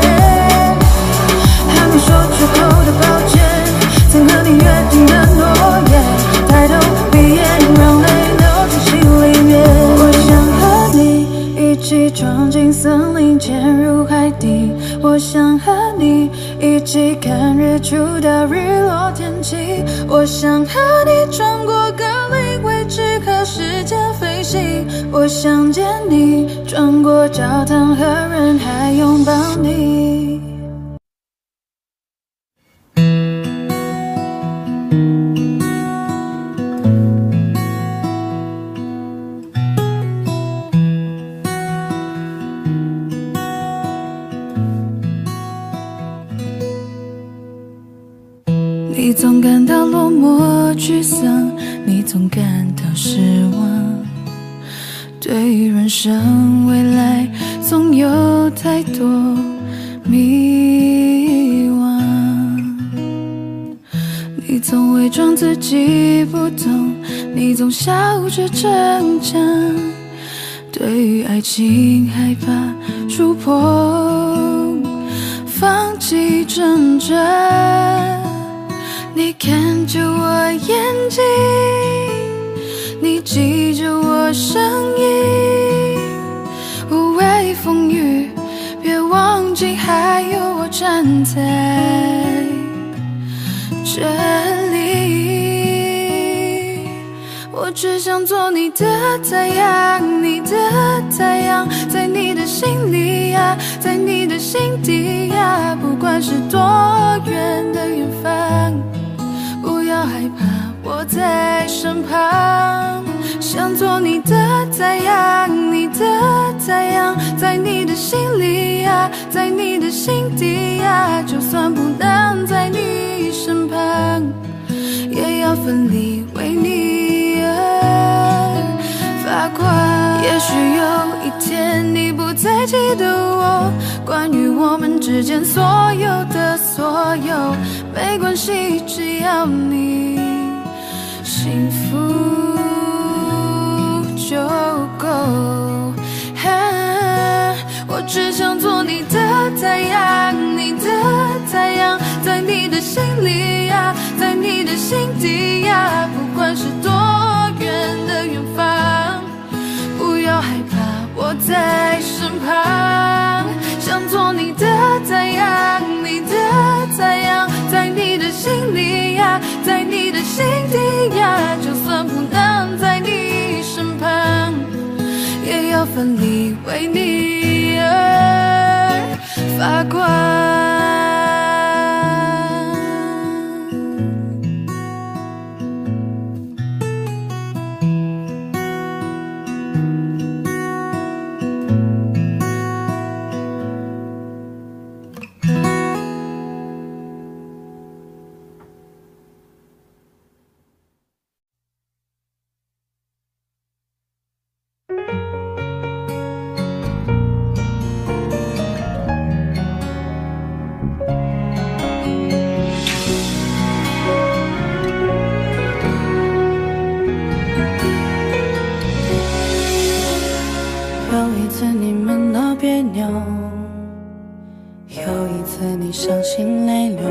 还没说出口的抱歉，曾和你约定的诺言，抬头闭眼让泪流进心里面。我想和你一起闯进森林，潜入海底。我想和你一起看日出到日落天气。我想和你穿过各类位置和时间飞行。我想见你，穿过教堂和人海拥抱你。 沮丧，你总感到失望。对于人生未来，总有太多迷惘。你总伪装自己不懂，你总笑着逞强。对于爱情害怕触碰，放弃挣扎。你看着我眼睛，你记着我声音，无畏风雨，别忘记还有我站在这里。我只想做你的太阳，你的太阳，在你的心里呀，在你的心底呀，不管是多远的远方，不要害怕，我在身旁。想做你的太阳，你的太阳，在你的心里呀，在你的心底呀，就算不能在你身旁，也要奋力为你而发光。也许有一天你不再记得我，关于我们之间所有的所有，没关系，只要你幸福就够。啊，我只想做你的太阳，你的太阳，在你的心里呀，在你的心底呀，不管是多远的远方，不要害怕，我在身旁。想做你的太阳，你的太阳，在你的心里呀，在你的心底呀，就算不能在你身旁，也要奋力为你而发光。 有一次你伤心泪流，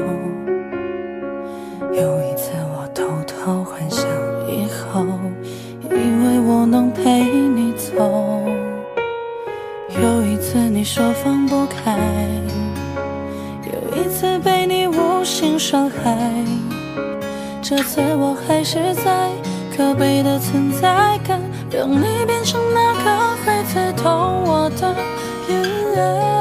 有一次我偷偷幻想以后，以为我能陪你走。有一次你说放不开，有一次被你无心伤害，这次我还是在可悲的存在感，让你变成那个会刺痛我的眼泪。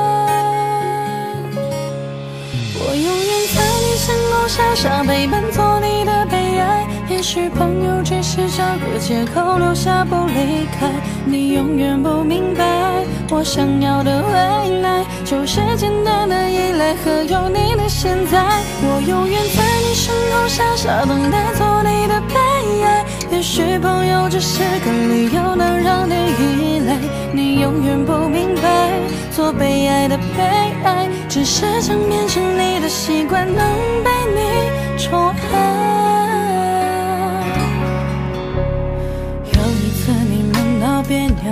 我永远在你身后傻傻陪伴，做你的悲哀。也许朋友只是找个借口留下不离开，你永远不明白，我想要的未来就是简单的依赖和有你的现在。我永远在你身后傻傻等待，做你的悲哀。也许朋友只是个理由能让你依赖，你永远不明白，做被爱的被爱，只是想变成你的习惯，能被你宠爱。有一次你闷到别扭，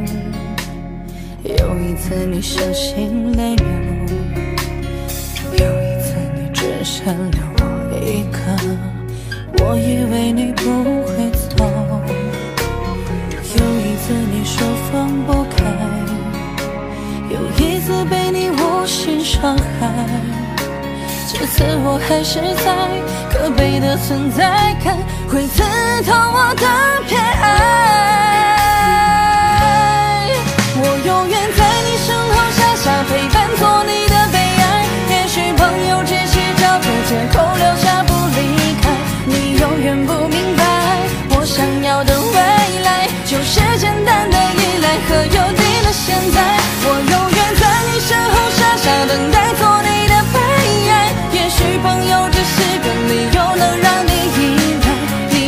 有一次你伤心泪流，有一次你只剩留我一个，我以为你不会走。有一次你说放不开，有一次被你无心伤害，这次我还是在可悲的存在感，会刺痛我的偏爱。我永远在你身后傻傻陪伴，做你的悲哀。也许朋友只是找个借口留下不离开，你永远不明白，我想要的未来就是简单的依赖和有你的现在。我永远在你身后傻傻等待，做你的悲哀。也许朋友只是个理由能让你依赖，你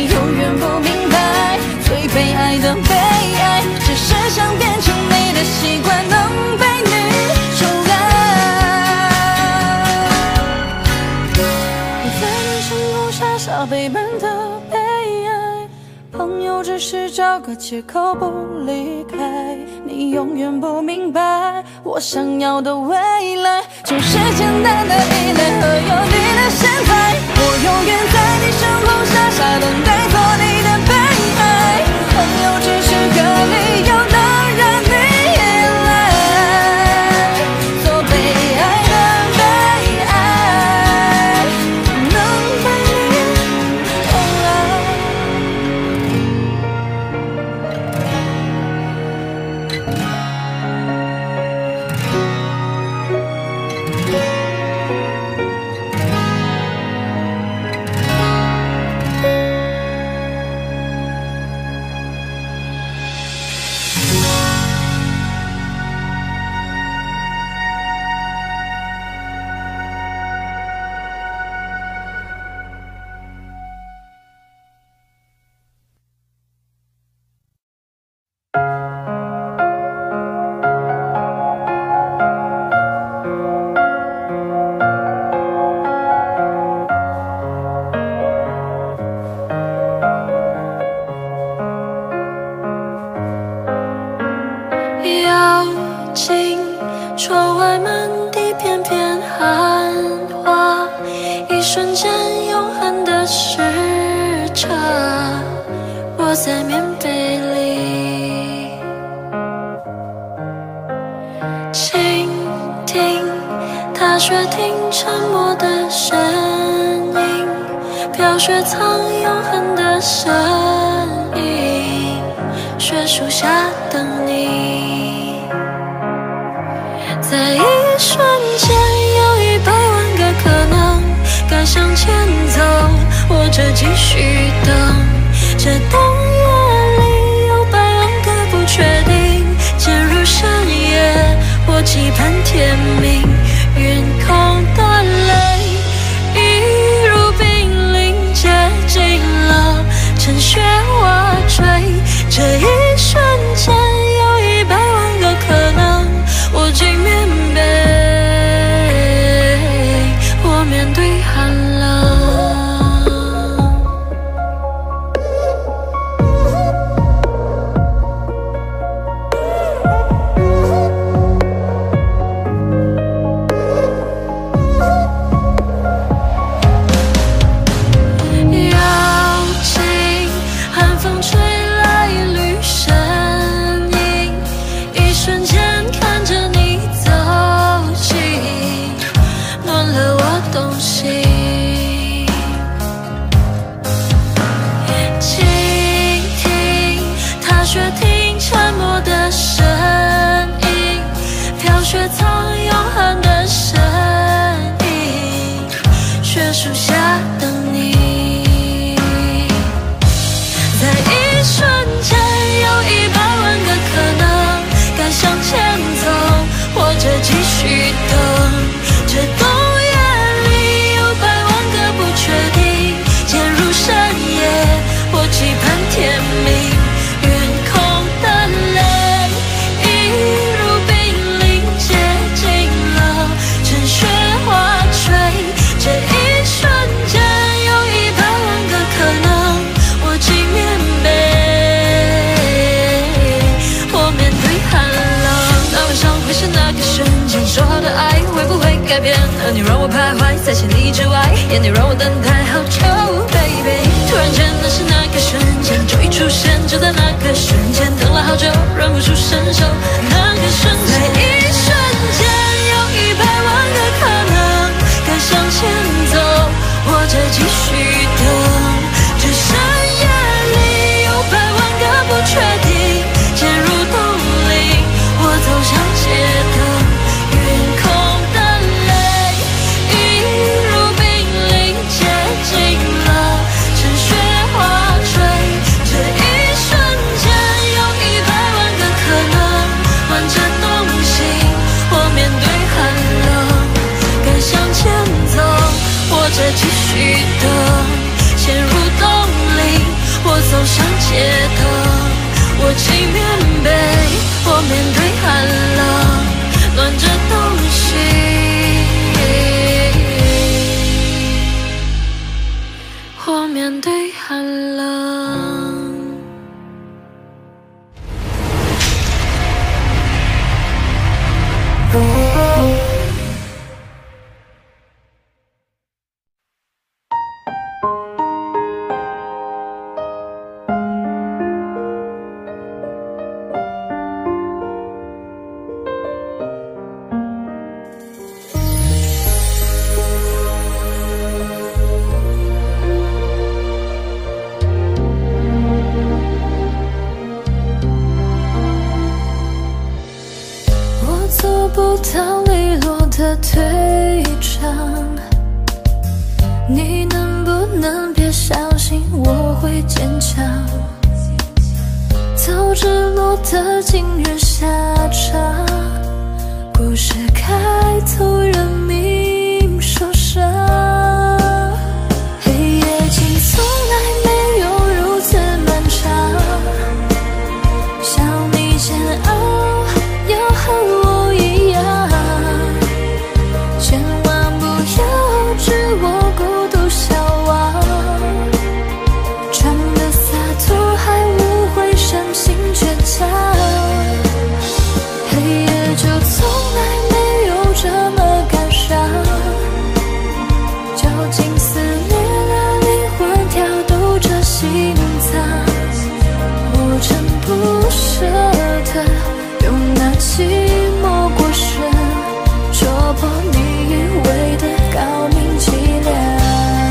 朋友只是找个借口不离开，你永远不明白我想要的未来，就是简单的依赖和有你的现在。我永远在你身后傻傻等待，做你的悲哀。朋友只是个理由，能让你依赖，做被爱的被爱，能陪你同来。 要进窗外满地片片寒花，一瞬间永恒的时差，窝在棉被里，倾听踏雪听沉默的声音，飘雪藏永恒的身影，雪树下等你。在一瞬间有一百万个可能，该向前走或者继续等，这冬夜里有百万个不确定，渐入深夜或期盼天明，云空的泪一如冰凌接近了趁雪瓦坠，这一瞬间有一百万个可能，我进棉被，我面对寒冷。要进寒风吹来绿身影，一瞬间看着你走近，暖了我东西。倾听踏雪听沉默的声音，飘雪藏永恒的身影，雪树下等你。在一瞬间有一百万个可能，该向前走或者继续等，这冬夜里有百万个不确定，渐入深夜或期盼天明，云空的泪一如冰凌接近了趁雪花坠，这一瞬间有一百万个可能，我进棉被，我面对寒冷。那晚上会是那个瞬间，说好的爱会不会改变？而你让我徘徊在千里之外，眼你让我等待好久 ，baby。突然间，那是那个瞬间，就一出现，就在那个瞬间，等了好久，忍不住伸手，那个瞬间，在一瞬间有一百万个可能，该向前走或者继续等，这深夜里有百万个不确定，渐入冬令，我走向街灯，云空的泪一如冰凌接近了趁雪花坠，这一瞬间有一百万个可能，换着东西，我面对退场。你能不能别相信我会坚强？早知落得今日下场，故事开头人命受伤。黑夜竟从来没有如此漫长，想你煎熬要和我一样，千万不要置我孤独消亡。装的洒脱还无悔深情倔强，黑夜就从来没有这么感伤。究竟撕裂了灵魂，跳动着心脏，我真不舍得用那寂寞过深戳破你以为的高明伎俩。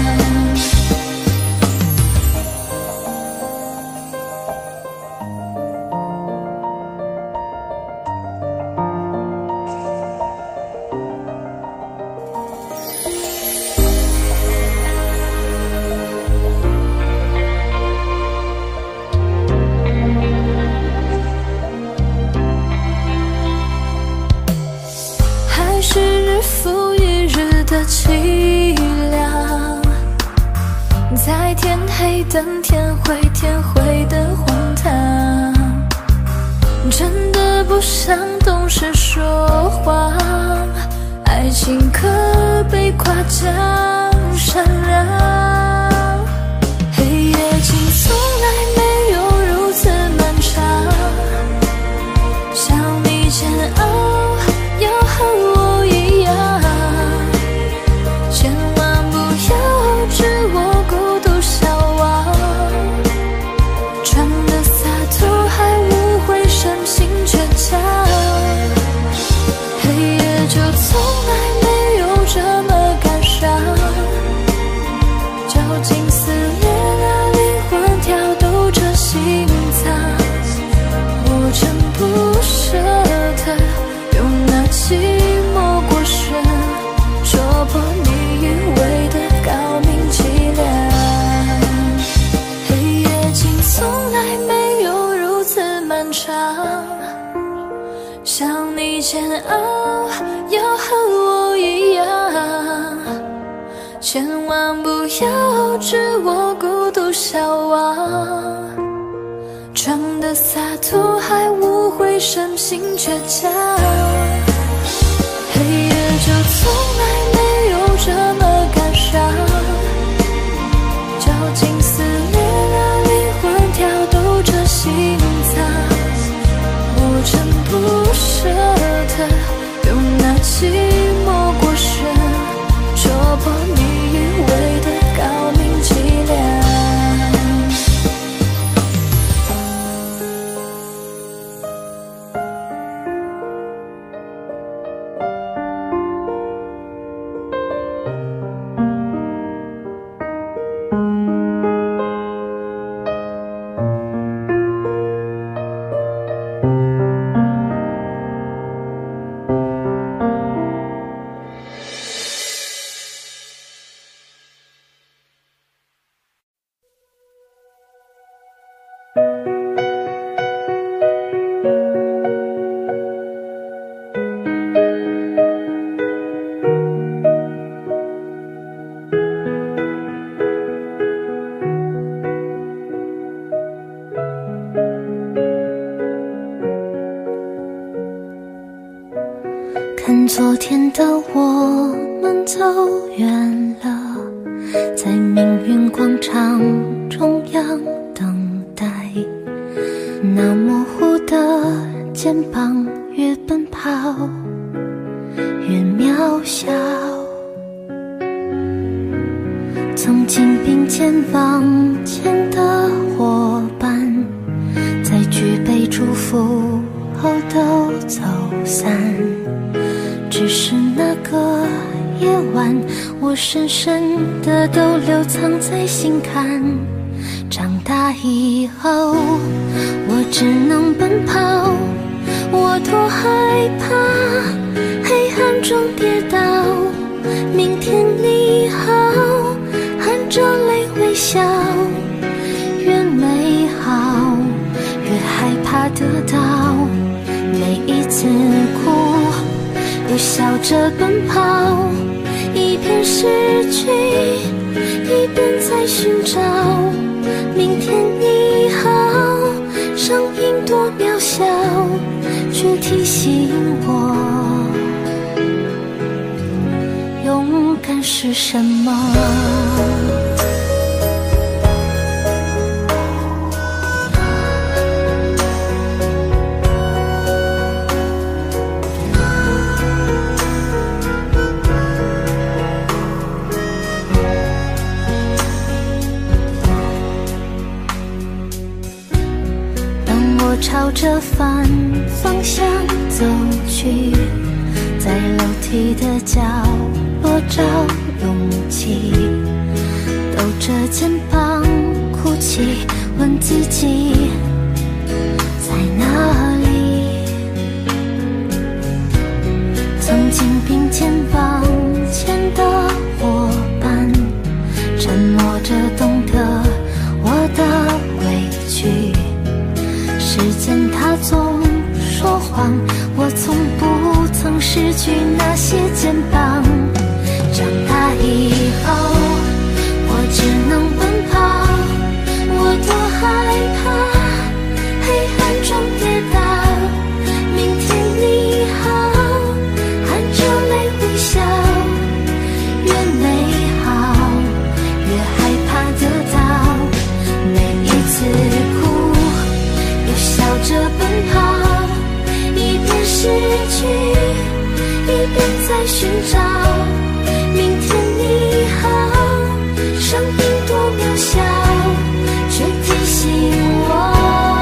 还是日复一日的凄凉，在天黑等天灰，天灰的荒唐。真的不想懂事说谎，爱情可被夸奖善良。黑夜竟从来没有如此漫长，想你煎熬要和我一样，千万不要置我孤独消亡。装的洒脱还无悔深情倔强，黑夜就从来没有这么感伤。究竟撕裂了灵魂，跳动着心脏，我真不舍得用那寂寞过深戳破你以为的高明伎俩。黑夜竟从来没有如此漫长，想你煎熬要和我一样，千万不要置我孤独消亡。装的洒脱还无悔深情倔强，黑夜就从来没有这么感伤。究竟撕裂了灵魂，跳动着心脏，我真不舍得用那寂寞过深戳破你以为的高明伎俩。 看昨天的我们走远了，在命运广场中央等待，那模糊的肩膀越奔跑越渺小。曾经并肩往前的伙伴，在举杯祝福后都走散。只是那个夜晚，我深深的都留藏在心坎。长大以后，我只能奔跑，我多害怕黑憾中跌倒。明天你好，含着泪微笑。越美好，越害怕得到。每一次哭，又笑着奔跑，一边失去，一边在寻找。明天你好，声音多渺小，却提醒我，勇敢是什么。朝着反方向走去，在楼梯的角落找勇气，抖着肩膀哭泣，问自己在哪里。曾经并肩往前的伙伴，沉默着懂得我的委屈。时间它总说谎，我从不曾失去那些肩膀。长大以后，我只能奔跑，我多害怕黑暗中跌倒。明天你好，含着泪微笑。越美好，越害怕得到。每一次哭，笑着奔跑，一边失去，一边在寻找。明天你好，声音多渺小，却提醒我，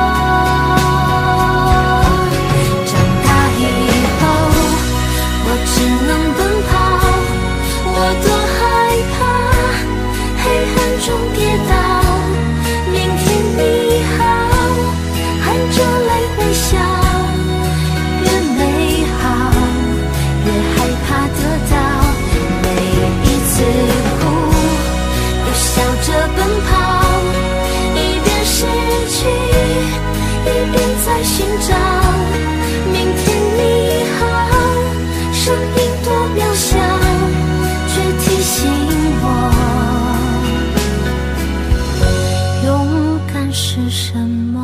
长大以后，我只能奔跑，我多害怕黑暗中跌倒。明天你好，含着泪微笑，越美好，越害怕得到。每一次哭，又笑着奔跑，一边失去，一边在寻找。明天你好，声音多渺小，却提醒我，勇敢是什么。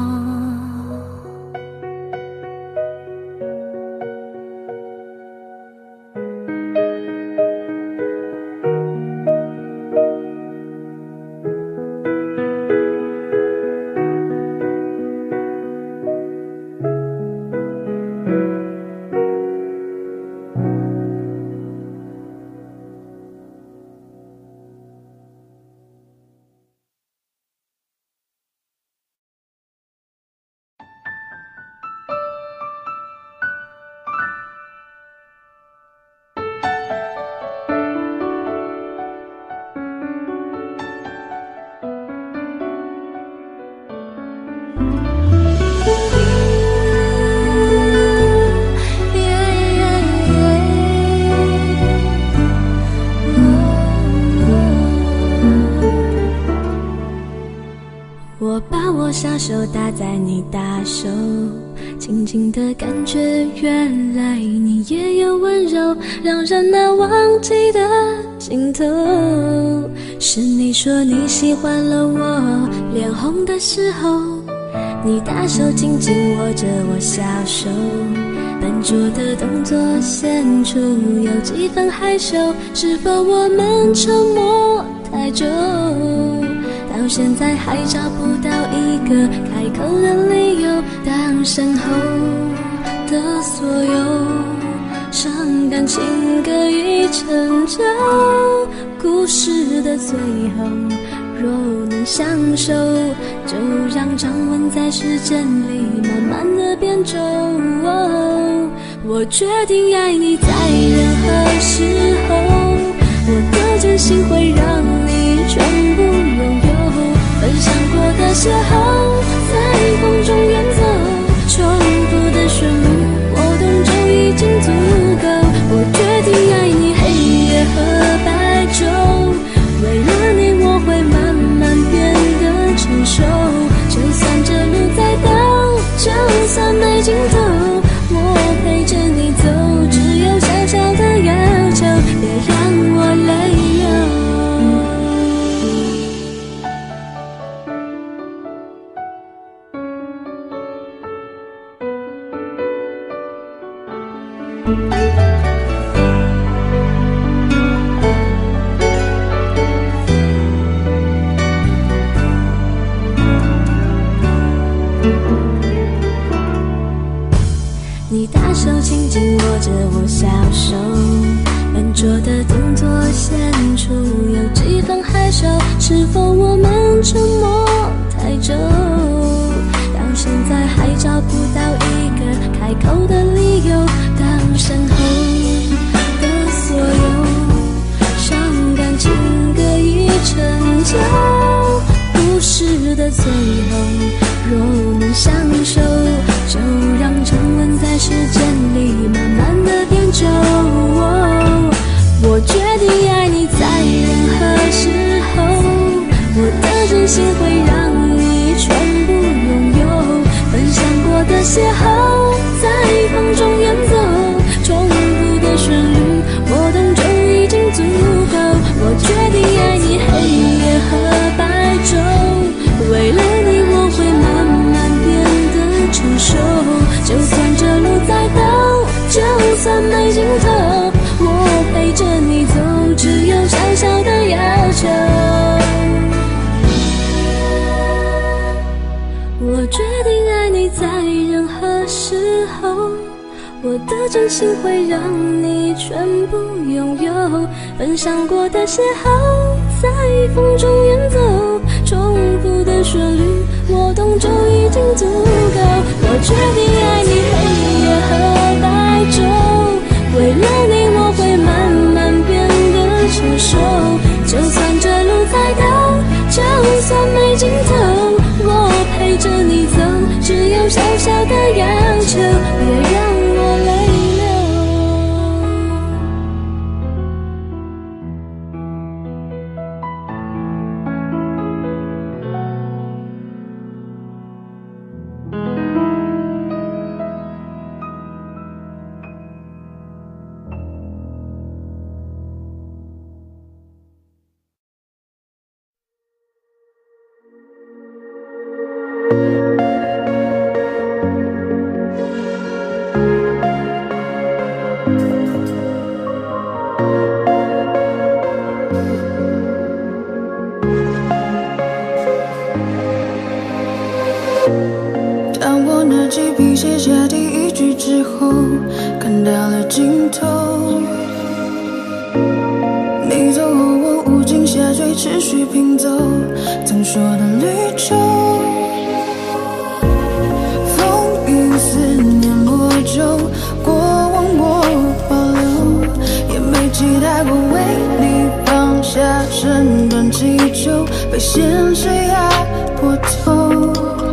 我把我小手搭在你大手，轻轻的感觉，原来你也有温柔，让人难忘记的镜头。是你说你喜欢了我脸红的时候，你大手紧紧握着我小手，笨拙的动作显出有几分害羞。是否我们沉默太久，到现在还找不到一个开口的理由？当身后的所有伤感情歌已成就，故事的最后若能相守，就让掌纹在时间里慢慢的变皱。哦，我决定爱你在任何时候，我的真心会让你全部拥有。分享过的邂逅，在风中远走，重复的旋律，波动就已经足够。我尽头，我陪着你走，只有小小的要求，别让我泪流。你大手轻轻握着我小手，笨拙的动作显出有几分害羞，是否我们沉默太久，到现在还找不到一个开口的理由，当身后的所有伤感情歌已成就，故事的最后若能相守，就让沉沦在时间里慢慢的变久。我决定爱你在任何时候，我的真心会让你全部拥有，分享过的邂逅在风中演奏，重复的旋律我懂就已经足够。我决定爱你黑夜和白昼，为了你我会慢慢变得成熟，就算这路再陡，就算没尽头，我陪着你走，只有小小的要求。我决定爱你在任何时候，我的真心会让你全部拥有，分享过的邂逅在风中演奏，重复的旋律我懂就已经足够。我决定爱你黑夜和白昼，为了你我会慢慢变得成熟，就算这路再陡，就算没尽头，我陪着你走，只有小小的要求，别让我泪流。 当我拿起笔写下第一句之后，看到了尽头。你走后，我无尽下坠，持续拼凑曾说的绿洲。风雨思念魔咒，过往我保留，也没期待过为你放下身段祈求，被现实压迫透。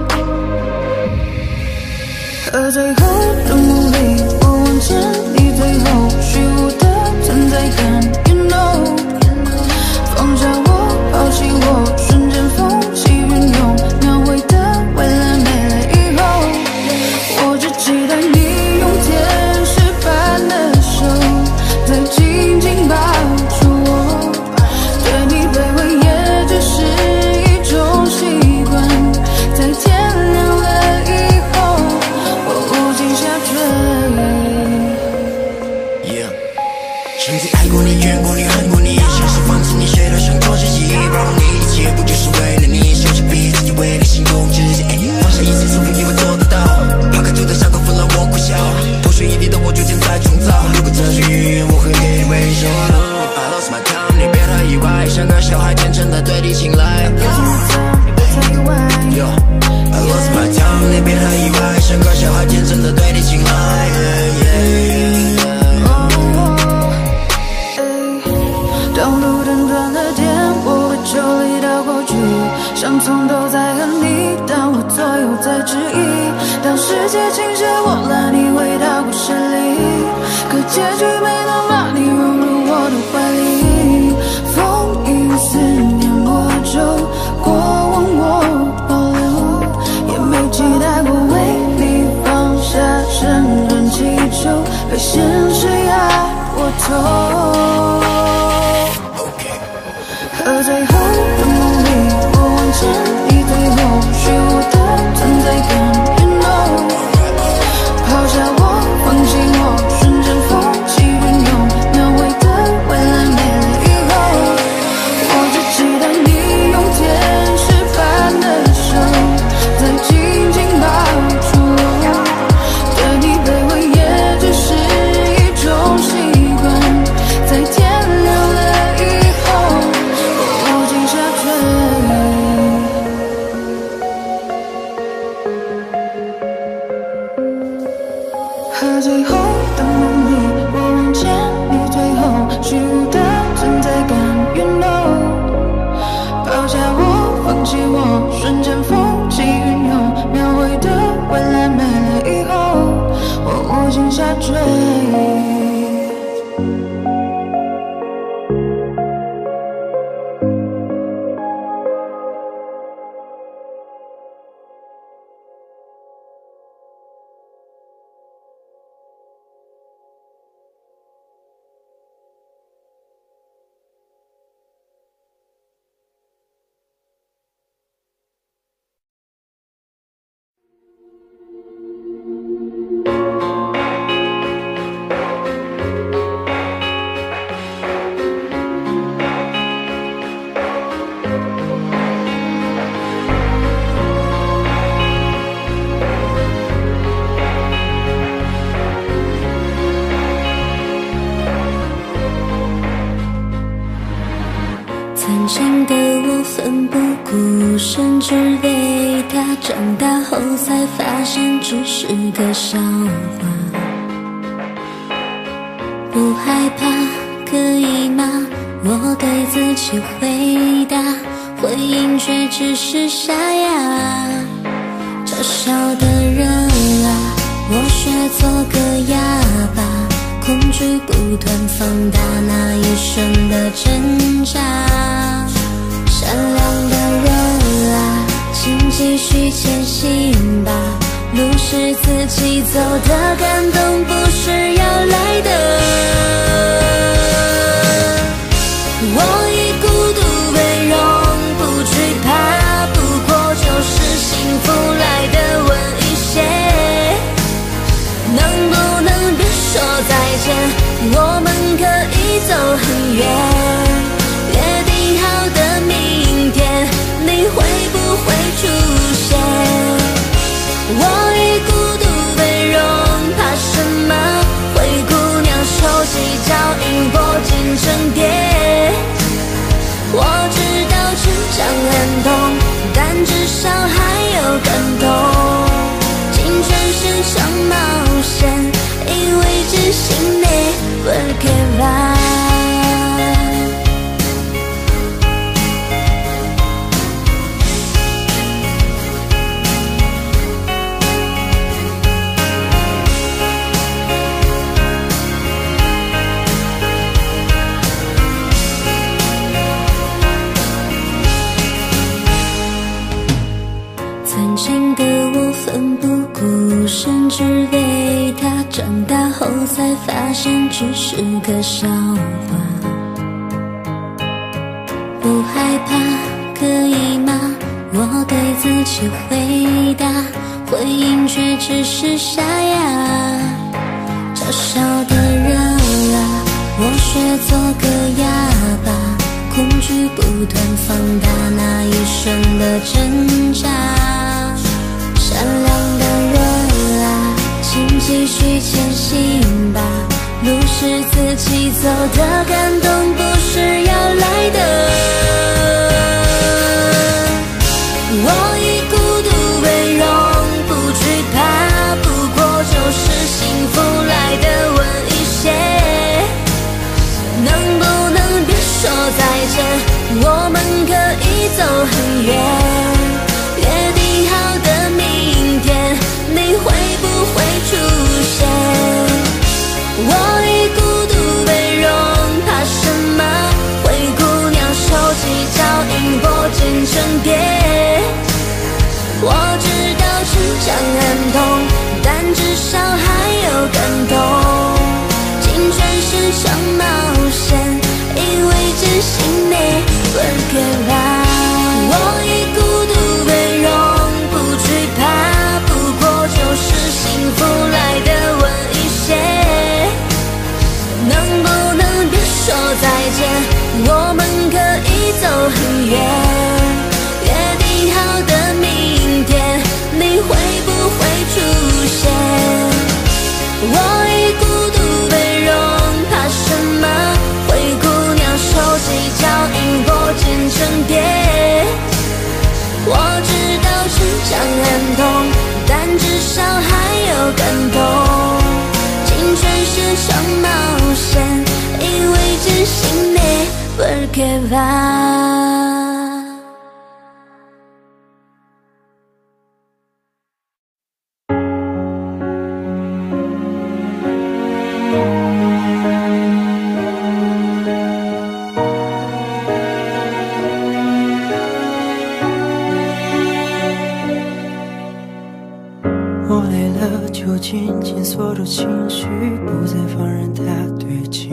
而最后的努力，我往前，你最后虚无的存在感 ，You know， 放下我，抛弃我，瞬间风起云涌，描绘的未来没了以后，我只期待你用天使般的手，再紧紧抱住我，对你卑微也只是一种习惯，在天亮了以后。 Yeah， 曾经爱过你，怨过你，恨过你，像是放肆你，谁都想做自己，包容你，一切不就是为了你，收起笔，自己为你心中直接，放下一切束缚，以为做得到，抛开旧的伤口，分了我苦笑，破碎一地的我逐渐在重造，如果这是预言，我会给你微笑。I lost my time， 你别太意外，像个小孩天真的对你青睐。Yo， I lost my time， 你别太意外，像个小孩天真的对你青睐。 当路灯转了点，我会抽离到过去，像从头在和你，但我左右在质疑。当世界倾斜，我拉你回到故事里，可结局没能把你融入我的怀里。风雨思念魔咒，过往我保留，也没期待过为你放下和最后的梦里，我望见你最后虚无的存在感 ，You know， 抛下我，放弃我，瞬间风起云涌，描绘的未来没了以后，我只期待你用天使般的手，再紧紧抱住我，对你卑微也只是一种习惯，在天亮了以后，我无尽下坠。和最后的梦里，我望见你最后虚无的存在感 ，You know， 抛下我，放弃我，瞬间风起云涌，描绘的未来没了以后，我无尽下坠。 曾经的我奋不顾身，只为他，长大后才发现只是个笑话。不害怕，可以吗？我对自己回答，回应却只是沙哑。嘲笑的人啊，我学做个哑巴，恐惧不断放大那一瞬的挣扎。善良的人啊，请继续前行吧，路是自己走的，感动不是要来的。我以孤独为荣，不惧怕，不过就是幸福来的晚一些。能不能别说再见，我们可以走很远，约定好的明天，你会不会出现？我以孤独为荣，怕什么？灰姑娘手起脚印，拨进成蝶。我知道成长很痛，但至少还有感动。青春是场冒险，因为真心你perché va。曾经的我奋不顾身，只为他，长大后才发现只是个笑话。不害怕，可以吗？我对自己回答，回应却只是沙哑。嘲笑的人啊，我学做个哑巴，恐惧不断放大那一瞬的挣扎。善良的人啊，请继续前行吧，路是自己走的，感动不是要来的。我以孤独为荣，不惧怕，不过就是幸福来的晚一些。能不能别说再见，我们可以走很远，约定好的明天，你会不会出现？我以孤独为荣，怕什么？灰姑娘手起脚印，拨进成蝶。我知道成长很痛，但至少还有感动。青春是场冒我累了，就紧紧锁住情绪，不再放任它堆积。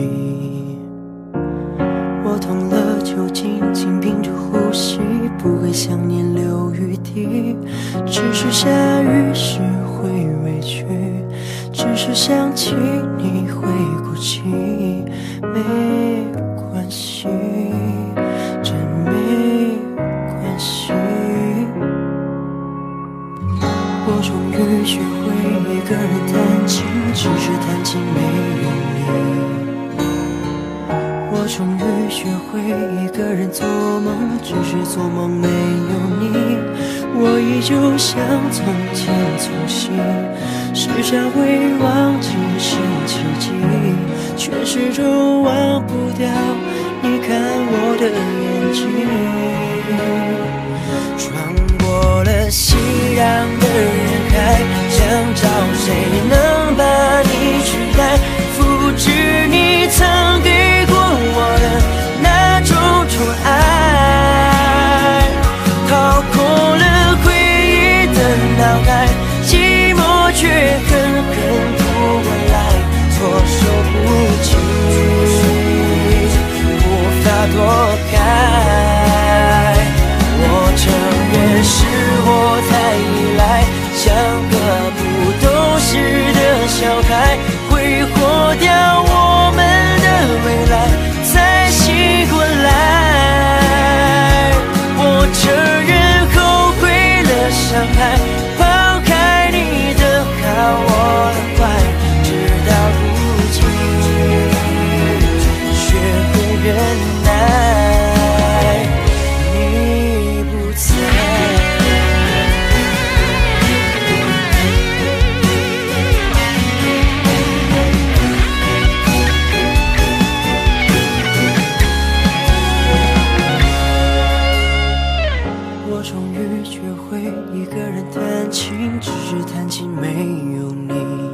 我痛了，就紧紧屏住呼吸，不给想念留余地。只是下雨时会委屈，只是想起你会哭泣。没关系，真没关系。我终于学会一个人弹琴，只是弹琴没有你。我终于学会一个人做梦，只是做梦没有你。我依旧像从前粗心，时常会忘记星期几，却始终忘不掉你看我的眼睛。穿过了熙攘的人海，想找谁能把你取代，复制你曾给过我的那种宠爱，掏空了回忆的脑海，寂寞却狠狠扑过来，措手不及，无法躲开。我承认是我太依赖，像个不懂事的小孩，挥霍掉我们的未来，才醒过来。我承认后悔了伤害，抛开你的好我的坏，直到如今学会忍耐，你不在。我终于学会一个人弹琴，只是弹琴没有你。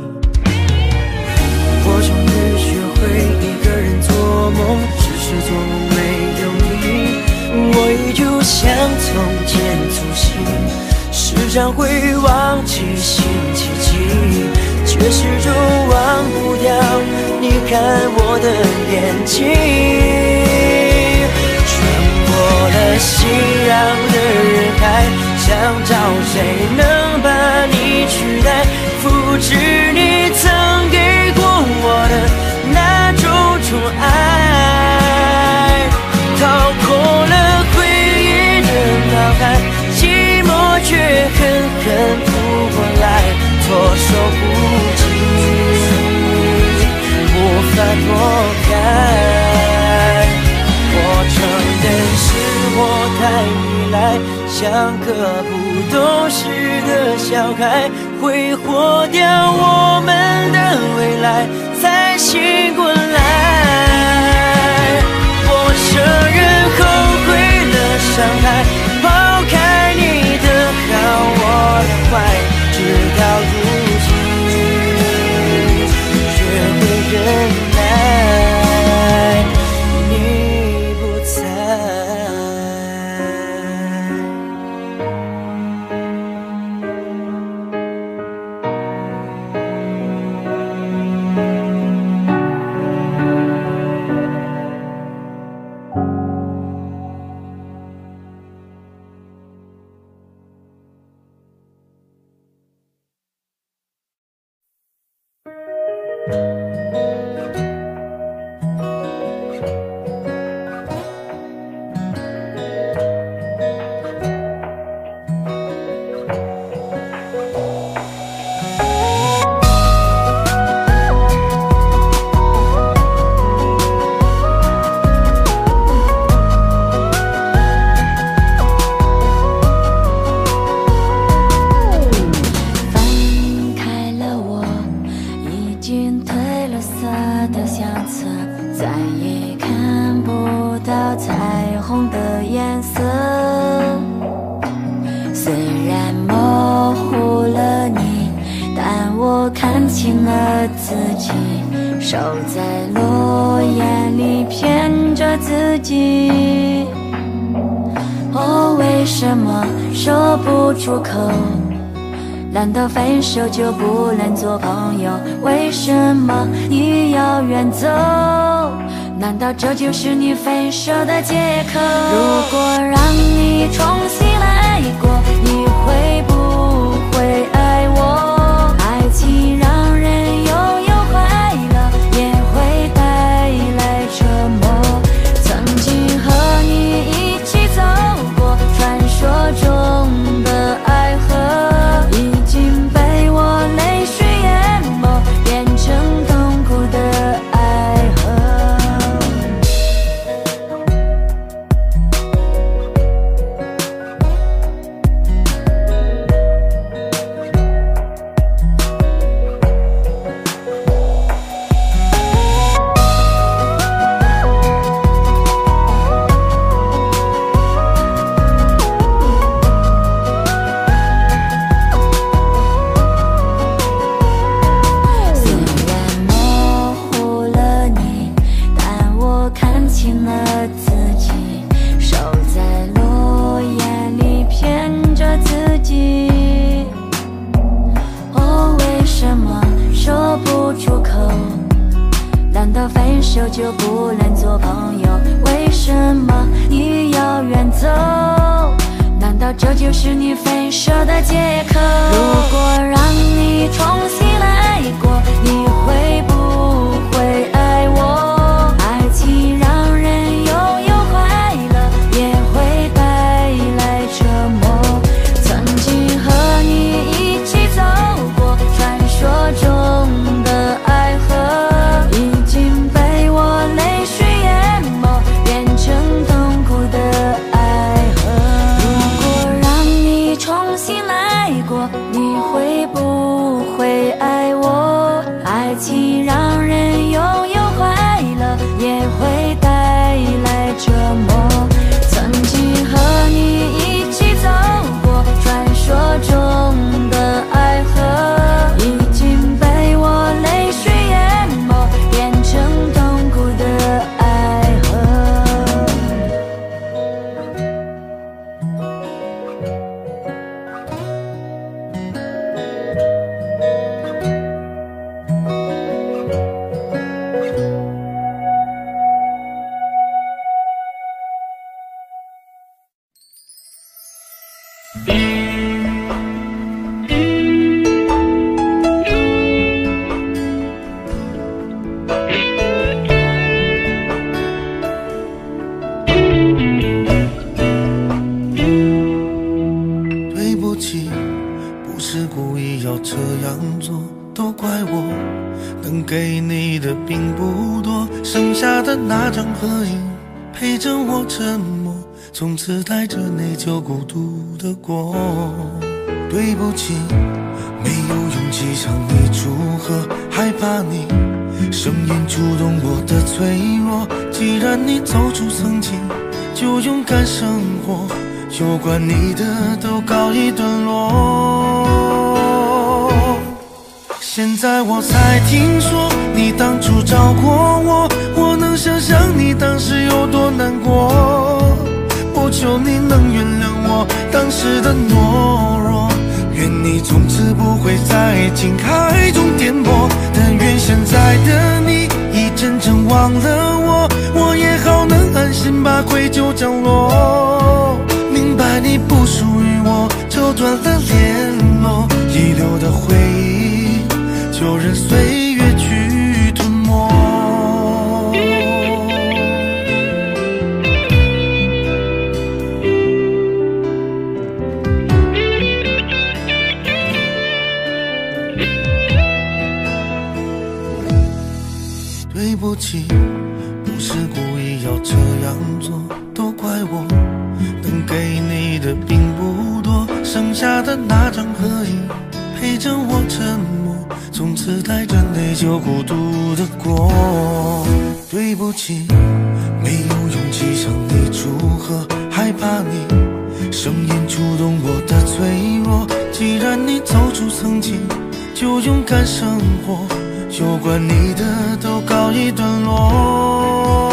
我终于学会一个人做梦，只是做梦没有你。我依旧像从前粗心，时常会忘记星期几，却始终忘不掉你看我的眼睛。穿过了熙攘的人海，想找谁能把你取代，复制你曾给过我的那种宠爱，掏空了回忆的脑海，寂寞却狠狠扑过来，措手不及，无法躲开。我承认是我太依赖，像个不懂事的小孩，挥霍掉我们的未来，才醒过来。我承认后悔了伤害，抛开你的好我的坏，直到如今学会忍耐，你不在。 手在落叶里骗着自己，哦，为什么说不出口？ 难道分手就不能做朋友？为什么你要远走？难道这就是你分手的借口？如果让你重新来过，你会不会爱我？爱情让人拥有快乐，也会带来折磨。曾经和你一起走过传说中的爱河，已经被我泪水淹没，变成痛苦的爱河。分手就不能做朋友？为什么你要远走？难道这就是你分手的借口？如果让你重新来过，你会不会爱我？爱情让人拥有快乐，也会带来折磨。曾经和你一起走过传说中的爱河，已经被我泪水淹没，变成痛苦的爱河。如果让你重新来过，你会不会爱我？爱情让人拥有快乐，也会带来折磨。曾经和你一起走过传说中的爱河，已经被我泪水淹没，变成痛苦的爱河。 对不起，不是故意要这样做，都怪我，能给你的并不多，剩下的那张合影陪着我沉默，从此带着内疚孤独的过。对不起，没有勇气向你祝贺，害怕你声音触动我的脆弱。既然你走出曾经，就勇敢生活，有关你的都告一段落。现在我才听说你当初找过我，我能想象你当时有多难过。不求你能原谅我当时的懦弱，愿你从此不会在情海中颠簸。但愿现在的你已真正忘了我，我也好能安心把愧疚降落。明白你不属于我，就断了联络，遗留的回忆就任岁月去吞没。对不起，不是故意要这样做，都怪我，能给你的并不多，剩下的那张合影陪着我沉默，从此带着内疚孤独的过。对不起，没有勇气向你祝贺，害怕你声音触动我的脆弱。既然你走出曾经，就勇敢生活，有关你的都告一段落。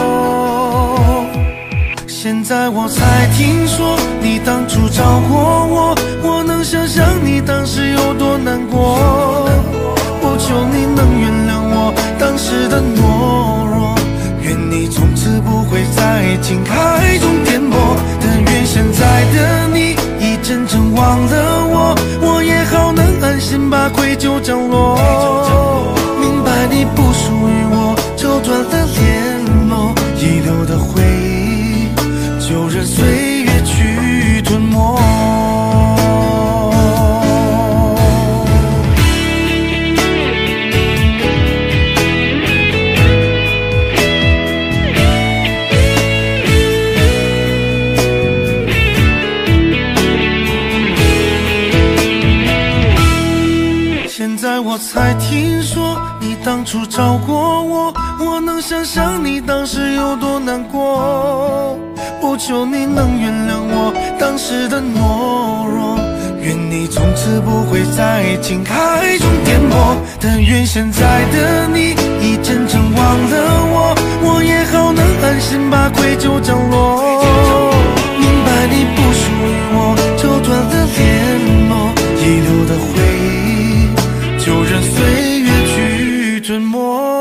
现在我才听说你当初找过我，我能想象你当时有有多难过，不求你能原谅我当时的懦弱，愿你从此不会在情海中颠簸，但愿现在的你已真正忘了我，我也好能安心把愧疚降落。明白你不属于我，就断了联络，遗留的回忆就任岁月去吞没。现在我才听说你当初找过我，我能想象你当时有多难过，不求你能原谅我当时的懦弱，愿你从此不会在情海中颠簸，但愿现在的你已真正忘了我，我也好能安心把愧疚降落。明白你不属于我，就断了联络，遗留的回忆就任岁月去吞没。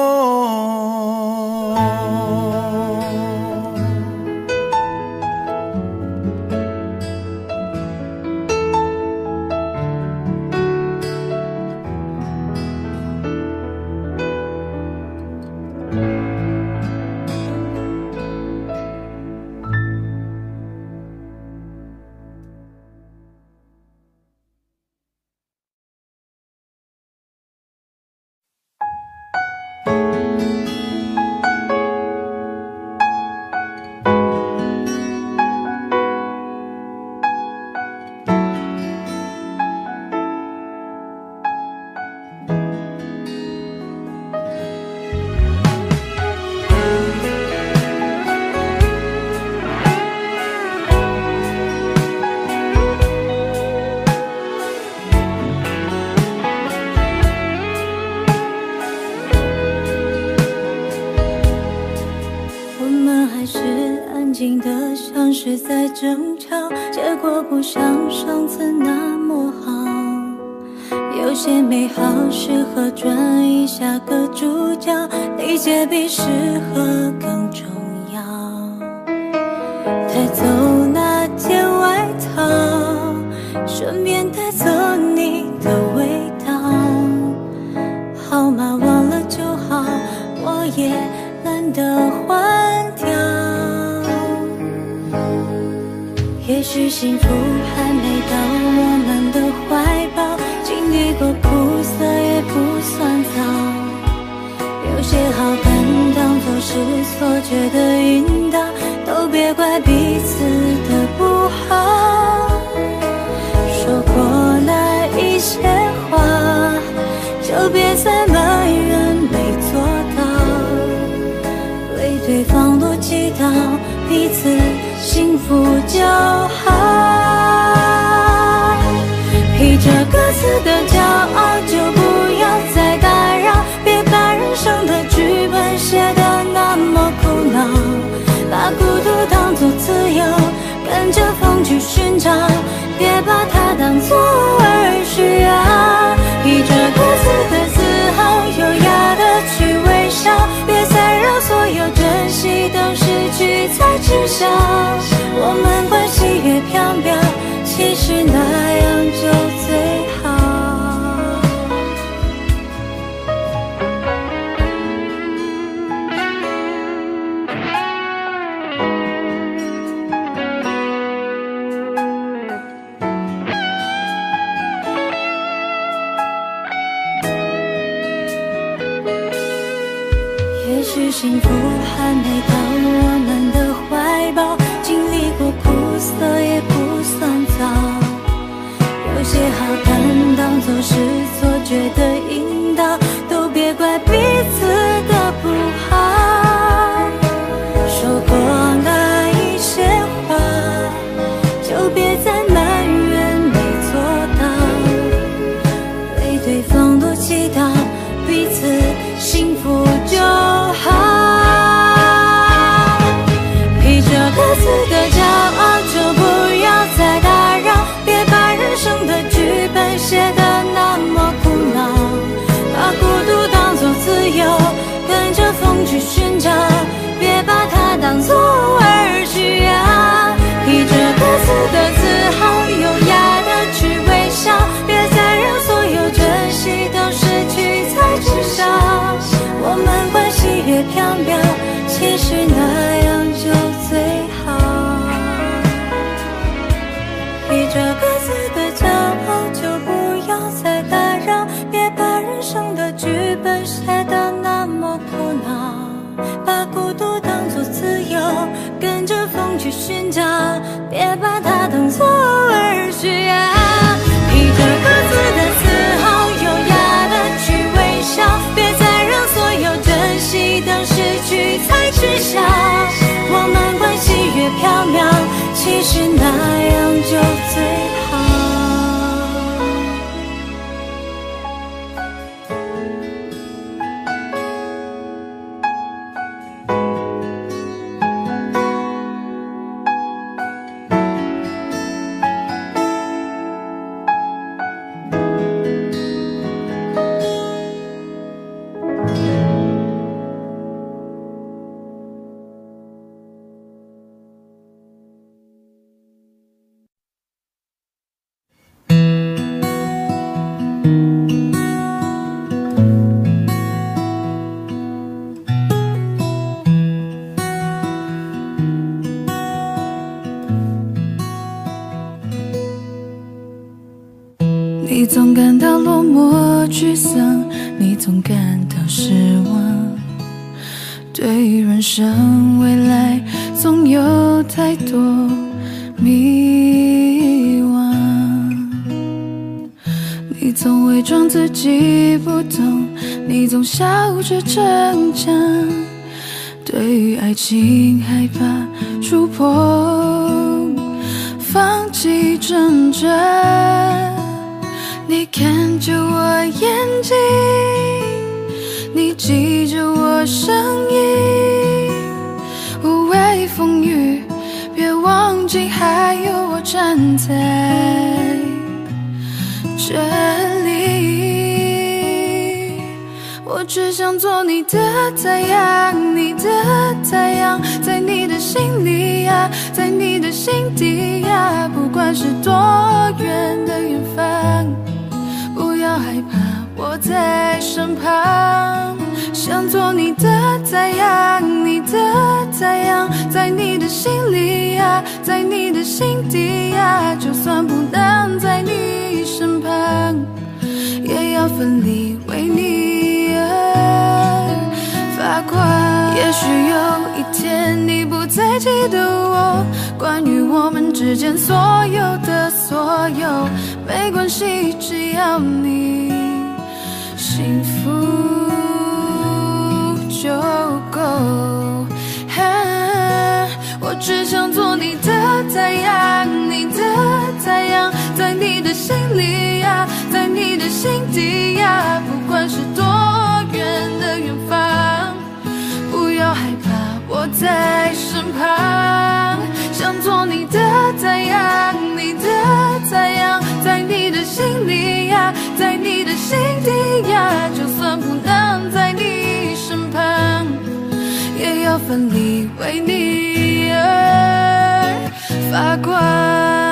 是在争吵，结果不像上次那么好。有些美好适合转移下个主角，理解比适合更重要。带走那件外套，顺便带走你的味道。号码忘了就好，我也懒得换掉。也许幸福还没到我们的怀抱，经历过苦涩也不算早。有些好感当作是错觉的引导，都别怪彼此的不好。说过那一些话，就别再埋怨没做到，为对方多祈祷，彼此幸福就好。披着各自的骄傲，就不要再打扰，别把人生的剧本写得那么苦恼。把孤独当作自由，跟着风去寻找，别把它当作而需要。披着各自的自豪，优雅的去微笑，别再让所有珍惜都失去才知晓。我们关系越飘渺，其实那样就最好。也许幸福还没到我们的怀抱，经历过苦涩也不算早。有些好感当作是错觉的引导，都别怪彼此的不好。说过那一些话，就别再埋怨没做到，为对方多祈祷，彼此幸福就好。披着各自的骄傲，就不要再打扰，别把人生的剧本写得那的自豪，优雅的去微笑，别再让所有珍惜都失去才知晓。我们关系越缥缈，其实那样就最好。你这个自的骄傲，就不要再打扰，别把人生的剧本写得那么苦恼。把孤独当作自由，跟着风去寻找，别把它当作而需要。披着各自的自豪，优雅的去微笑，别再让所有珍惜都失去才知晓。我们关系越缥缈，其实那样就最好。 你总感到落寞沮丧，你总感到失望，对于人生未来总有太多迷惘。你总伪装自己不懂，你总笑着逞强，对于爱情害怕触碰，放弃挣扎。你看着我眼睛，你记着我声音，无畏风雨，别忘记还有我站在这里。我只想做你的太阳，你的太阳，在你的心里呀，在你的心底呀，不管是多远的远方，不要害怕，我在身旁。想做你的太阳，你的太阳，在你的心里呀，在你的心底呀，就算不能在你身旁，也要奋力为你而发光。也许有一天你不再记得我，关于我们之间所有的所有，没关系，只要你幸福就够。啊，我只想做你的太阳，你的太阳，在你的心里呀，在你的心底呀，不管是多远的远方，不要害怕，我在身旁。想做你的太阳，你的太阳，在你的心里呀，在你的心底呀，就算不能在你身旁，也要奋力为你而发光。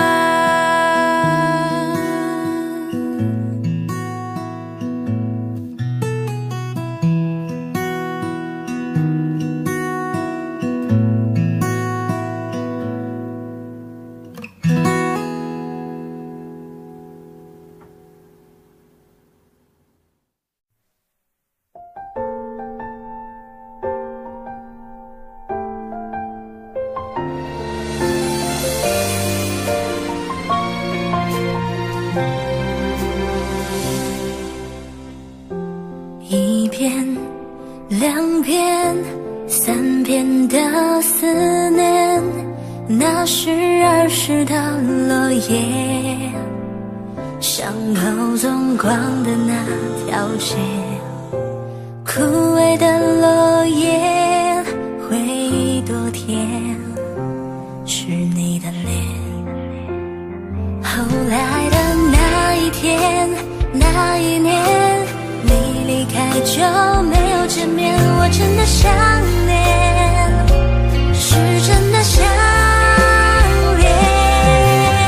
一篇、两篇、三篇的思念，那是儿时的落叶，伤口纵光的那条街，枯萎的落叶，回忆多甜，是你的脸。后来的那一天，那一年，你离开就没有见面，我真的想念，是真的想念。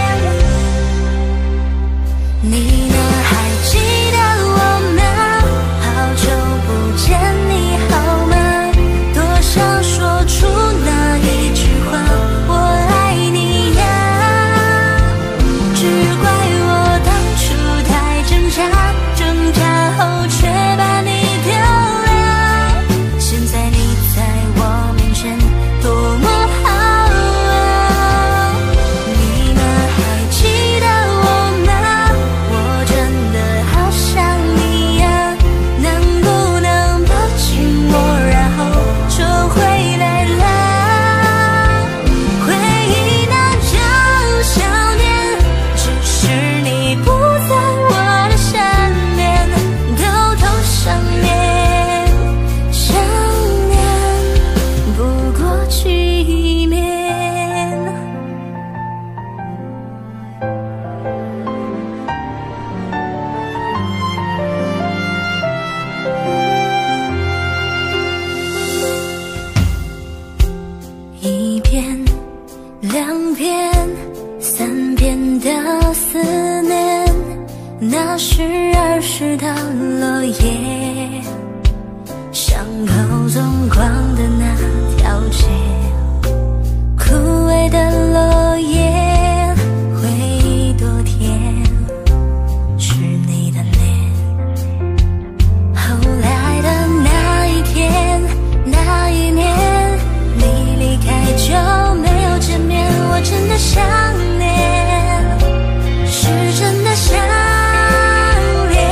那是儿时的落叶，巷口纵光的那条街，枯萎的落叶，回忆多甜，是你的脸。后来的那一天，那一年，你离开就没有见面，我真的想念，是真的想念。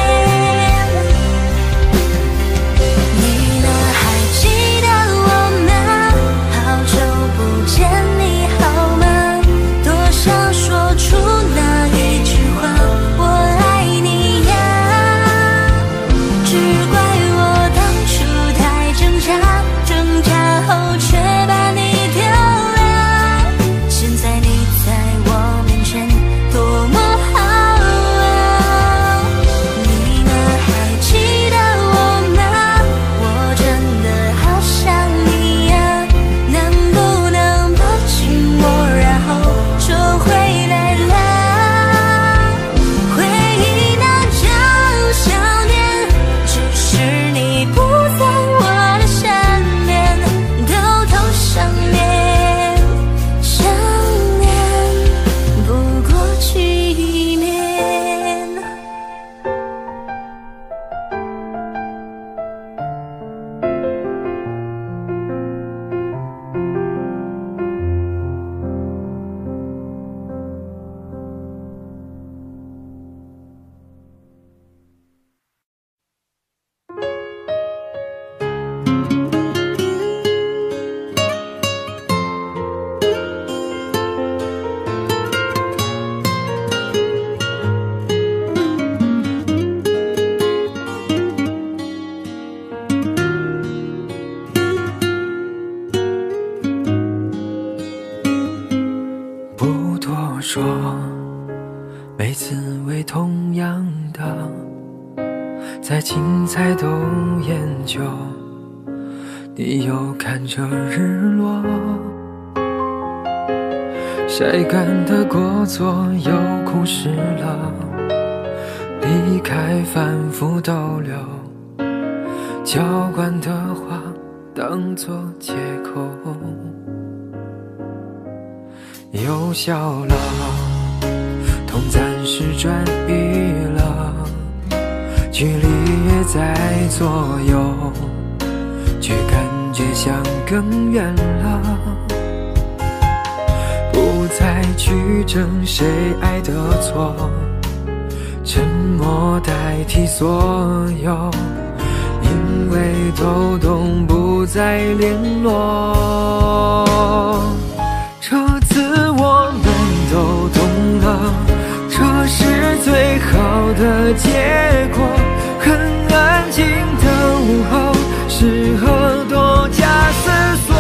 你呢，还记得我吗？好久不见，你好吗？多想说出那一句话，我爱你呀。只怪我当初太挣扎，挣扎后却把你丢了。现在你在我面前多么好啊！你呢，还记得我吗？我真的好想你呀，能不能抱紧我，然后就回来了？回忆那叫想念，只是你不在我的身边，兜头想念，想念不过几年。 不多说，每次为同样的，再精彩都研究。你又看着日落，晒干的过错又枯湿了，离开反复逗留，浇灌的话当作借口。又笑了，痛暂时转移了，距离也在左右，却感觉像更远了。不再去争谁爱的错，沉默代替所有，因为都懂不再联络。这次我们都懂了，这是最好的结果。很安静的午后，适合多加思索。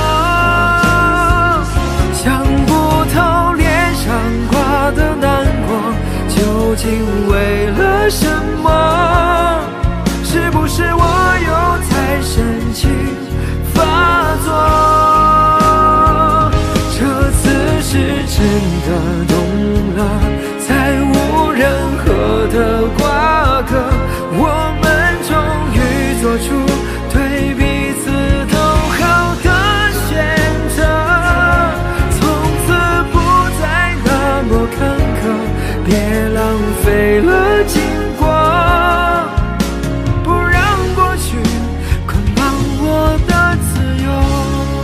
想不透脸上挂的难过，究竟为了什么？是不是我又太深情发作？是真的懂了，再无任何的瓜葛，我们终于做出对彼此都好的选择，从此不再那么坎坷，别浪费了经过，不让过去捆绑我的自由。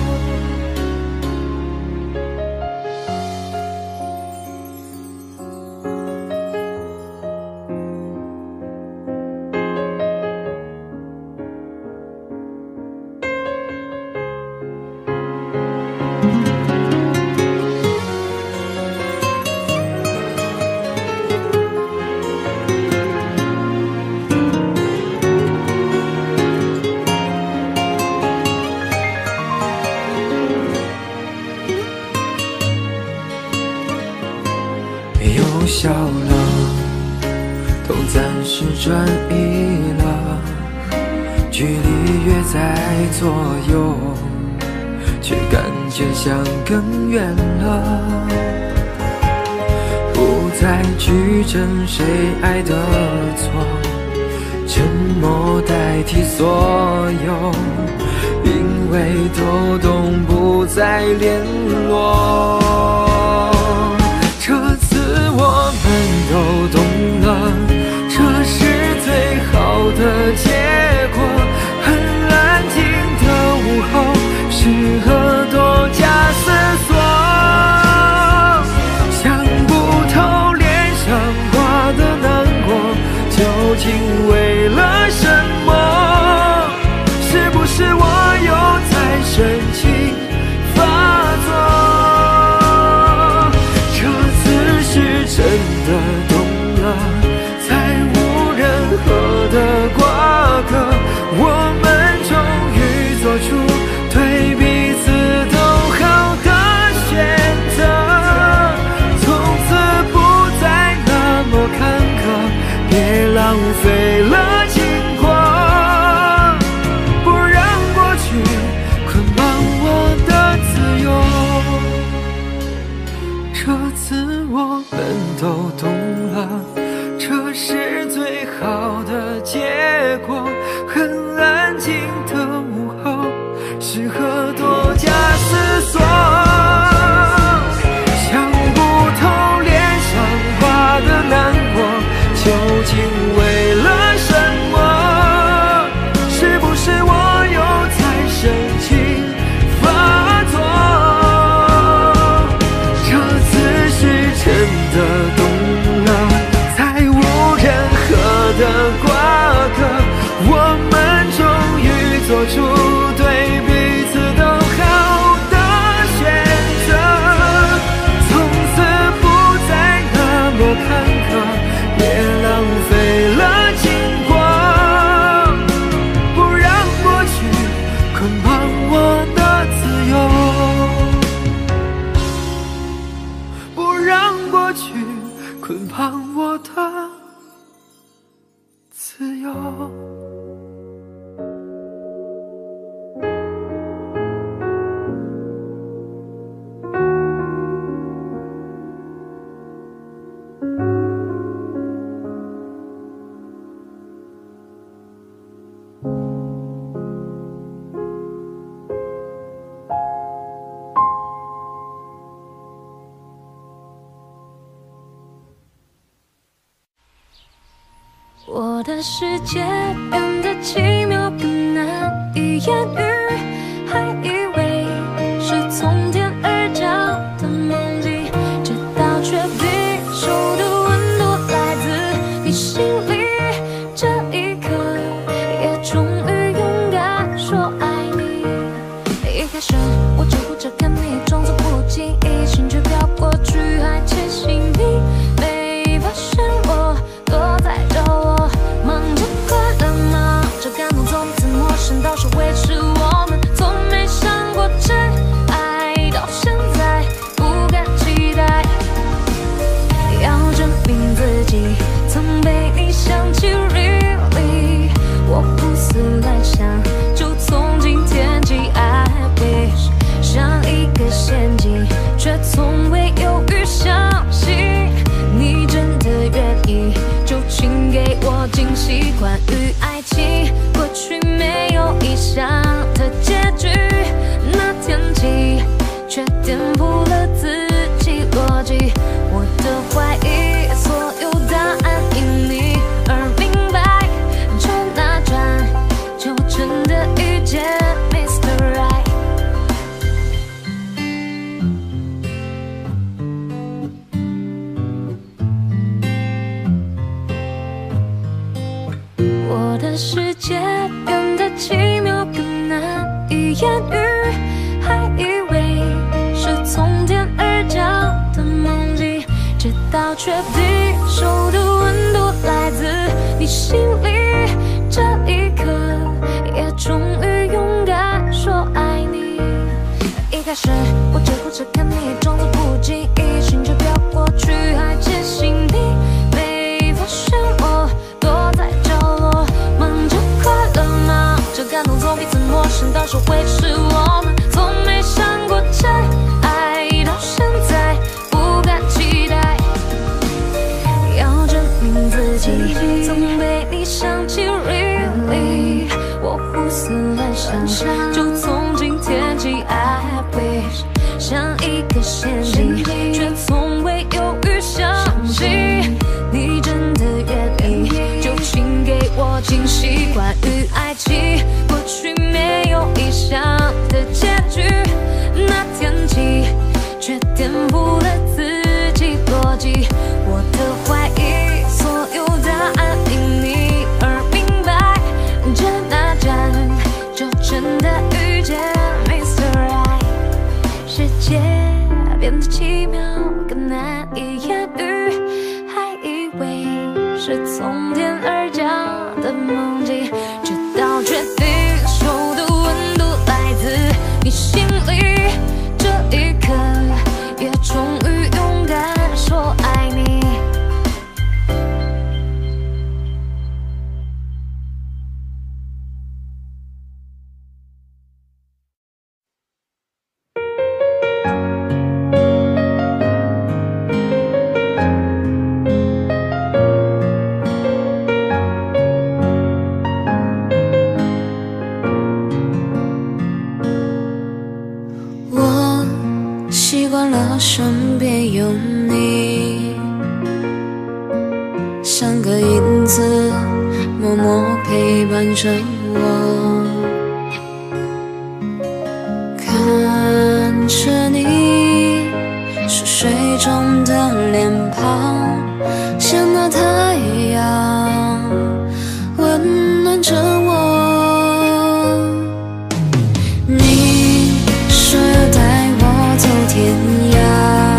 又笑了，痛暂时转移了，距离越在左右，却感觉像更远了。不再去争谁爱的错，沉默代替所有，因为都懂不再联络。这次我们都懂了，这是最好的结果。很安静的午后，适合多加思索。想不透脸上挂的难过，究竟为了什么？是不是我又在深情发作？这次是真的懂了，才无任何的瓜葛。我们终于做出对彼此都好的选择，从此不再那么坎坷，别浪费了经过，不让过去捆绑我的自由。这次我们都懂了，这是最好的结果。很安静的午后，适合多加思索。想不透脸上挂的难过，究竟为了什么？是不是我又在深情发作？这次是真的懂了，才无任何的瓜葛。我们终于做出对彼此都好的选择，从此不再那么坎坷，别浪费了经过，不让过去捆绑我的自由，不让过去捆绑我的自由。 我的世界变得奇妙更难以言喻，还以为是从天而降的梦境，直到确定手的温度来自你心里，这一刻也终于勇敢说爱你。一开始我只顾着看你，装作不经意，心却飘过去，还窃喜你没发现我躲在角落，忙着快乐，忙着感动，从此陌生到是维持我们，从没想过真爱，到现在不敢期待，要证明自己曾被你想起 really， 我胡思乱想，就从今天起 I wish， 像一个陷阱，却从未犹豫相信你真的愿意，就请给我惊喜。关于爱情，过去没有意想的结局，那天起却颠覆了自己逻辑。我的怀疑，所有答案因你而明白，就那转，就真的遇见 Mister Right。我的世界变得奇妙更难以言喻，还以为是从天而降的梦境，直到确定手的温度来自你心里，这一刻也终于勇敢说爱你。一开始我只顾着看你，装作不经意，心却飘过去，还窃喜你没发现我躲在角落，忙着快乐，忙着感动，从彼此陌生到说会是我们，从没想过真爱，到现在不敢期待， 曾被你想起 really， 我胡思乱想，就从今天起 I wish 像一个陷阱，却从未犹豫想起你真的愿意，就请给我惊喜。关于爱情，过去没有理想的结局，那天起却颠覆了自己逻辑。我的怀疑，所有答案因你而明白，这那站就真的遇见 Mister Right， 世界变得奇妙，更难以言喻，还以为是从天而降的梦境，直到决定手的温度来自你心里，这一刻也终于勇敢说爱你。 身边有你，像个影子，默默陪伴着我。看着你熟睡中的脸庞，像那太阳温暖着我。你说要带我走天涯，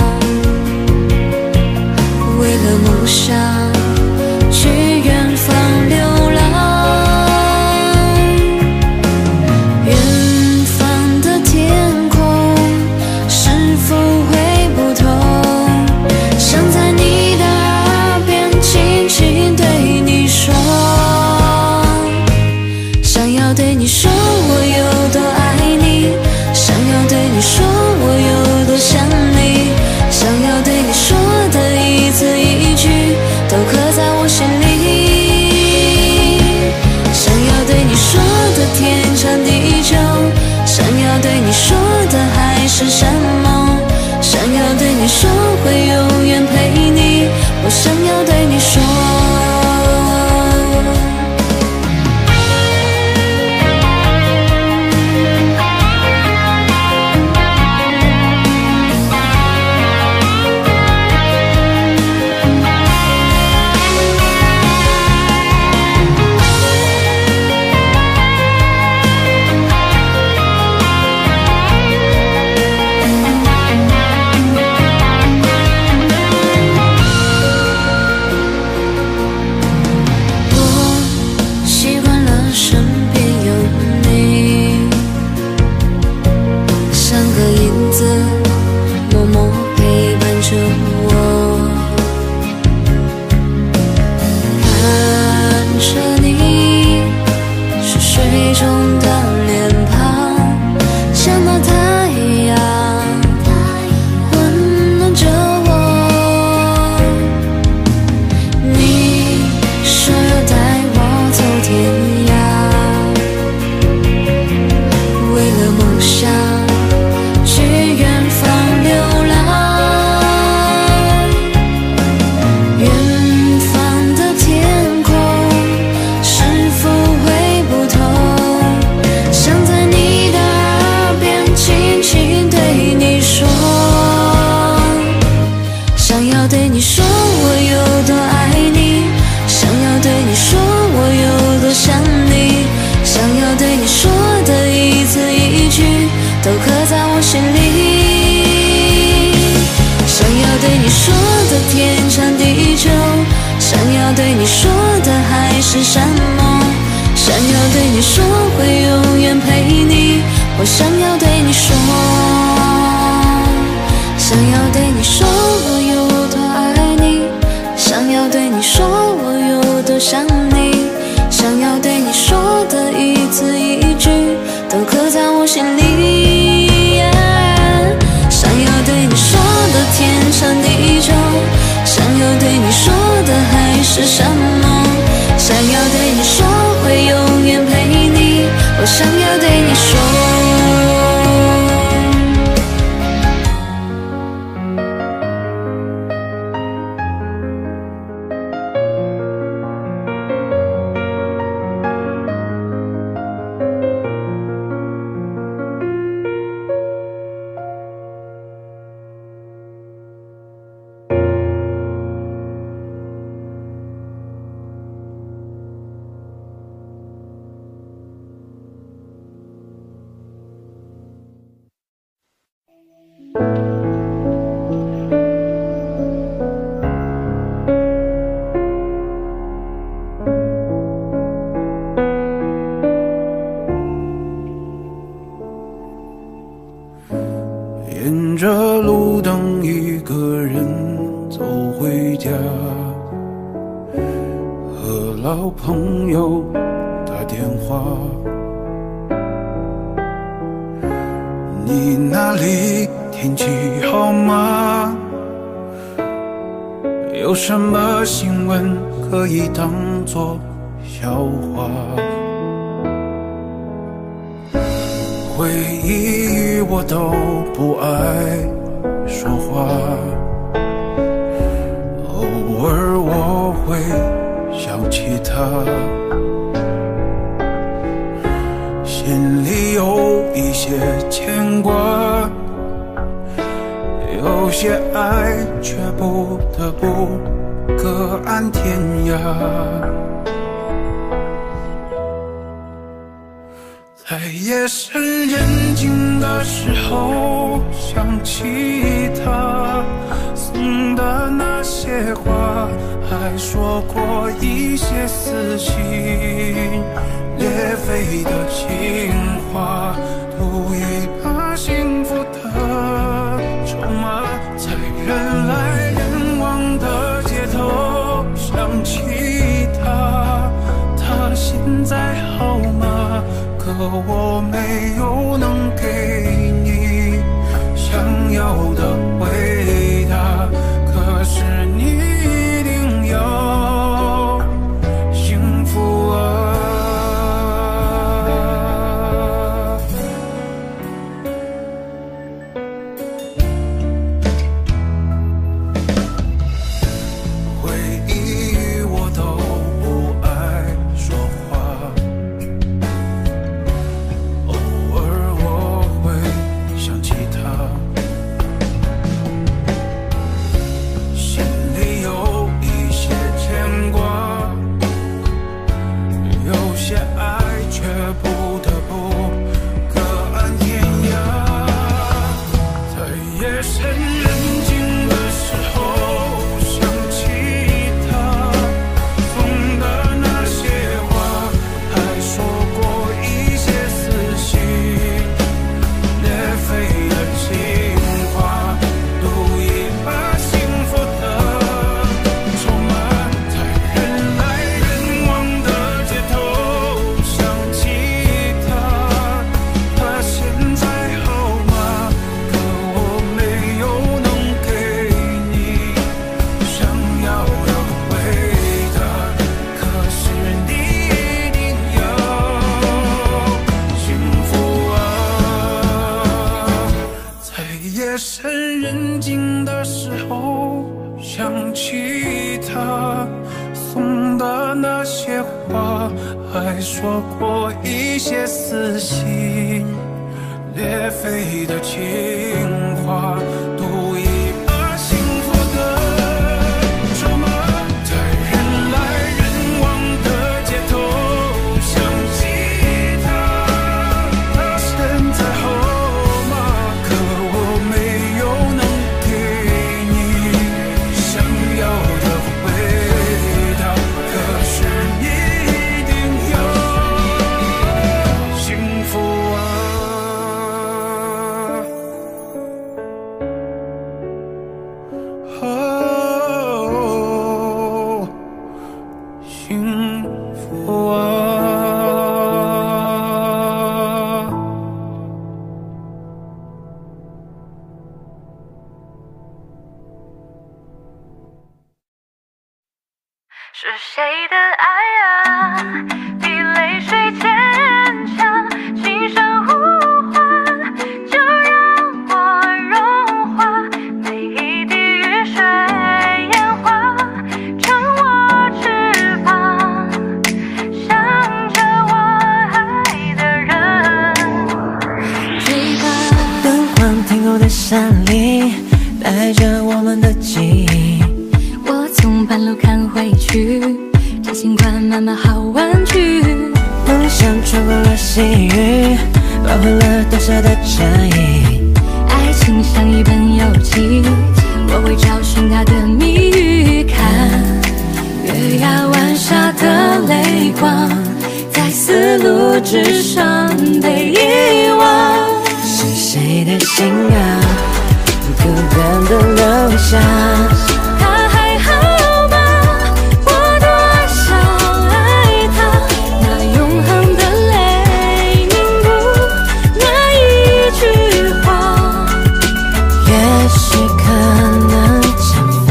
为了梦想去远方流浪，远方的天空是否会不同？想在你的耳边轻轻对你说，想要对你说我有多爱你，想要对你说我有多想你，想要对你说的一字一句都刻在我心里，想要对你说的天长地久，想要对你说的海誓山盟，想要对你说会永远陪你，我想要对你说。都刻在我心里，想要对你说的天长地久，想要对你说的海誓山盟，想要对你说会永远陪你，我想要对你说，想要对你说我有多爱你，想要对你说我有多想你，想要对你说的一字一句都刻在我心里、yeah、想要对你说的天长地久，想要对你说的海誓山盟， 想要对你说，会永远陪你。我想要对你说。 沿着路灯一个人走回家，和老朋友打电话。你那里天气好吗？有什么新闻可以当作笑话？回忆与我都不爱说话，偶尔我会想起他，心里有一些牵挂，有些爱却不得不各安天涯。在夜深人静的时候，想起他送的那些话，还说过一些撕心裂肺的情话，赌一把幸福的筹码，在人来人往的街头想起他，他现在好吗？可我没有能给你想要的回答，可是你一定要幸福啊。回忆与我都不爱说话，想起他，心里有一些牵挂，有些爱却不得不各安天涯。在夜深人静的时候，想起他送的那些话，还说过一些撕心裂肺的情话，赌一把幸福的筹码，在人来人往的街头想起他，他现在好吗？可我没有能给你想要的回答，可是你一定要幸福啊。在夜深人静的时候，想起他送的那些话，还说过一些撕心裂肺的情话，赌一把幸福的筹码，在人来人往的街头想起他，他现在好吗？可我没有能给你想要的回答，可是你一定要幸福啊。 去，这情况慢慢好玩具。 梦想穿过了细雨，包含了当下的差异。 爱情像一本游记，我会找寻它的谜语。看月牙湾下的泪光，在丝路之上被遗忘。 是谁的信仰，孤单的留下。 他还好吗？我多想爱他，那永恒的泪凝固那一句话， 也许可能惩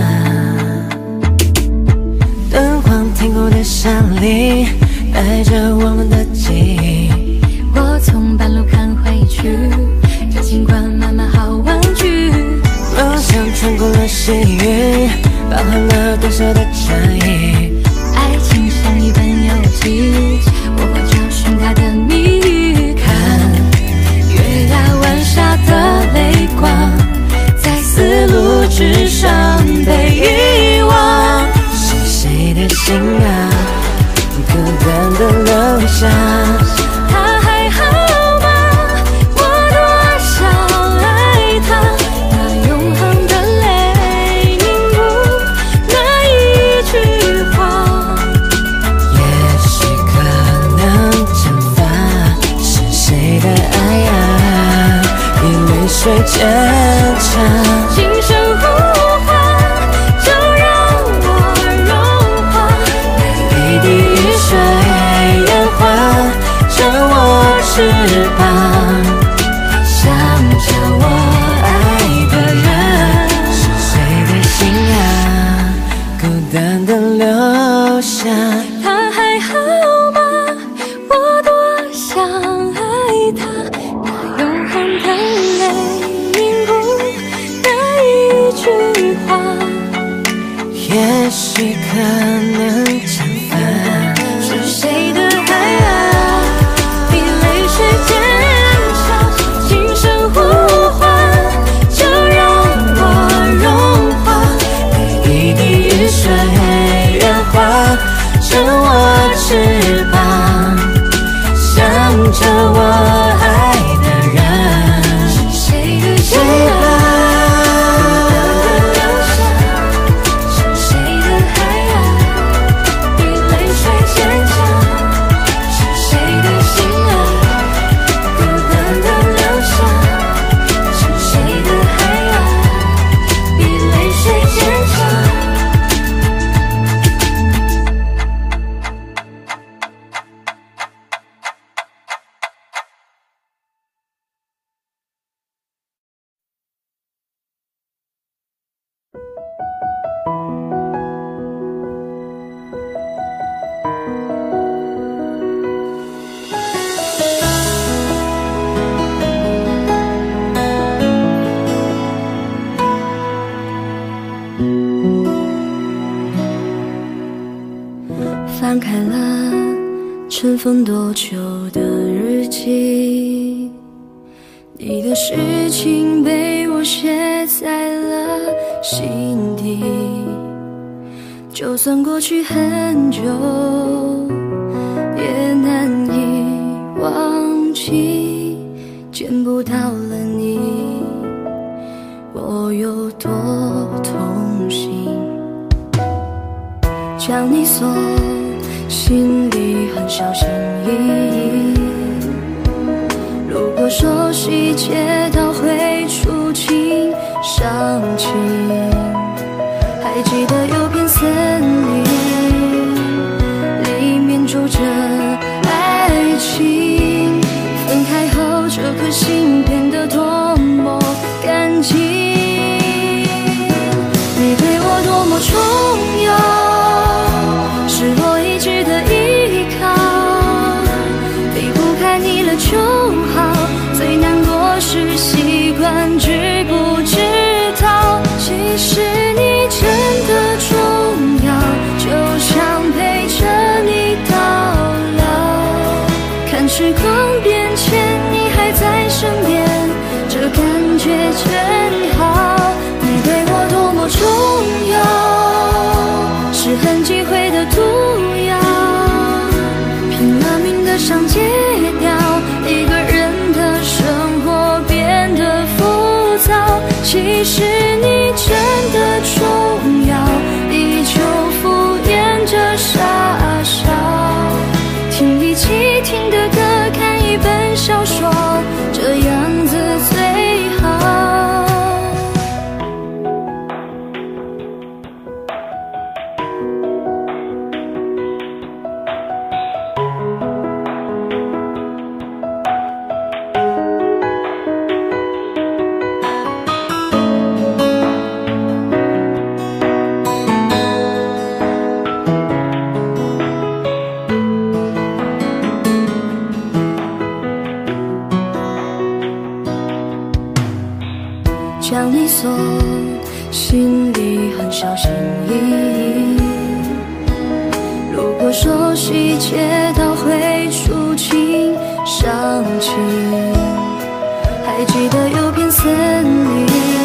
罚。灯光停过的山里，带着我们的记忆。 我从半路看回去，这情况慢慢好玩具。 梦想穿过了细雨，包含了当下的差异。 爱情像一本游记，我会找寻它的谜语。看月牙湾下的泪光，在丝路之上被遗忘。 是谁的信仰，孤单的留下。 他还好吗？我多想爱他，那永恒的泪凝固那一句话， 也许可能惩罚。是谁的爱呀，比泪水坚强。 今生呼唤，就让我融化， 每一滴雨水演化着我翅膀，想着我爱的人。是谁的信仰，孤单的留下。 他还好吗？我多想爱他，那永恒的泪凝固那一句话， 也许可能惩罚。 是谁的爱啊，比泪水坚强。今生呼唤，就让我融化， 每一滴雨水演化着我翅膀，想着我爱的人。 是谁的信仰，是谁的爱啊，比泪水坚强。是谁的心啊，孤单的留下。是谁的爱啊，比泪水坚强。 翻开了尘封多久的日记，你的事情被我写在了心底。就算过去很久，也难以忘记。见不到了你，我有多痛心。将你锁心里很小心翼翼，如果说细节到会触景伤情，还记得有片森林，里面住着爱情，分开后这颗心变得多么干净。你对我多么重要，是我一直的依靠，离不开你了就好。最难过是习惯知不知道，其实你真的重要，就想陪着你到上戒掉，一个人的生活变得浮躁。其实你真的重要，依旧敷衍着傻笑。听一起听的歌，看一本小说，这样子最好。将你锁，心里很小心翼翼。如果说细节都会触景伤情，还记得有片森林，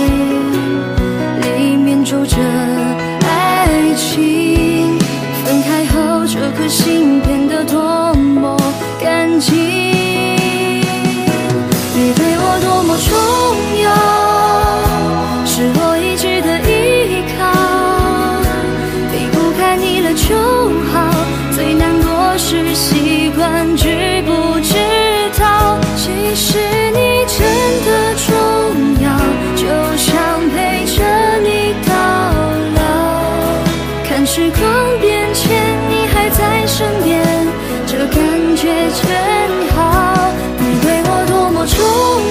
里面住着爱情。分开后，这颗心变得多么干净。你对我多么重要，是我一直的依靠，离不开你了就好。最难过是习惯知不知道，其实你真的重要，就想陪着你到老。看时光变迁，你还在身边，这感觉真好。你对我多么重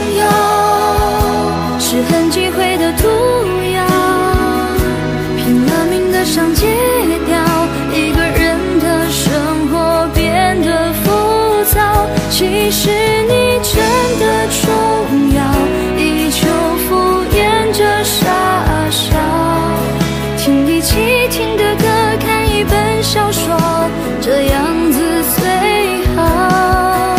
要，是很忌讳的毒药，拼了命的想戒掉，一个人的生活变得浮躁。其实你真的重要，依旧敷衍着傻笑。听一起听的歌，看一本小说，这样子最好。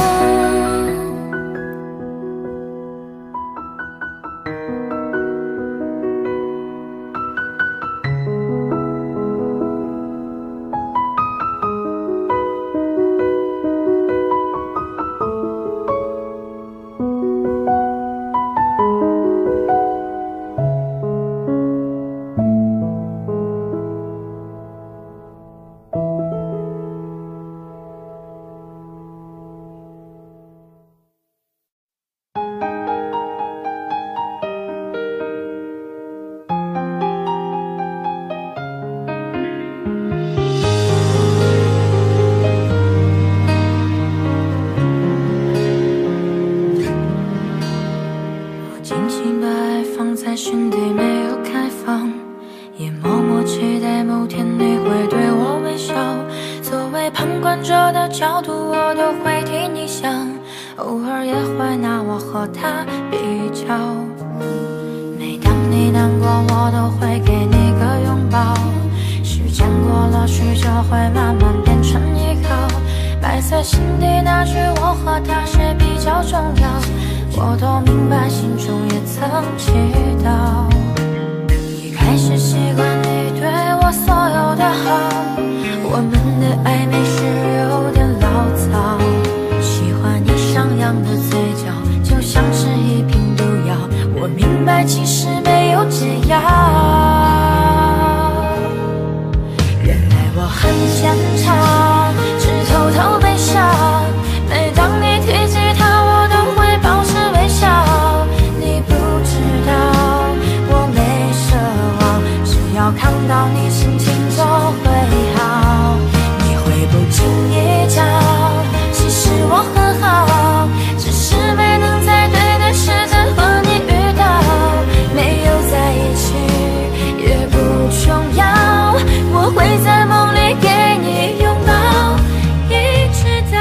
心底没有开放，也默默期待某天你会对我微笑。作为旁观者的角度，我都会替你想，偶尔也会拿我和他比较。每当你难过，我都会给你个拥抱。时间过了许久，会慢慢变成依靠。埋在心底那句我和他谁比较重要，我都明白，心中也曾祈祷。一开始习惯你对我所有的好，我们的暧昧是有点潦草。喜欢你上扬的嘴角，就像是一瓶毒药。我明白，其实没有解药。原来我很坚强，只偷偷悲伤。每当你提起他，我都会保持微笑。你不知道我没奢望，只要看到你心情就会好。你会不经意讲，其实我很好，只是没能在对的时间和你遇到。没有在一起也不重要，我会在梦里给你拥抱，一直到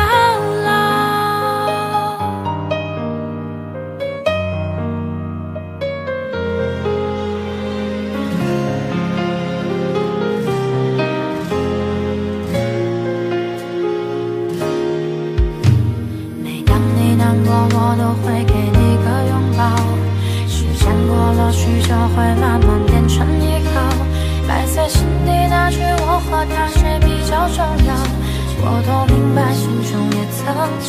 我都会给你个拥抱。时间过了许久，会慢慢变成依靠。埋在心底那句我和他谁比较重要，我都明白，心中也曾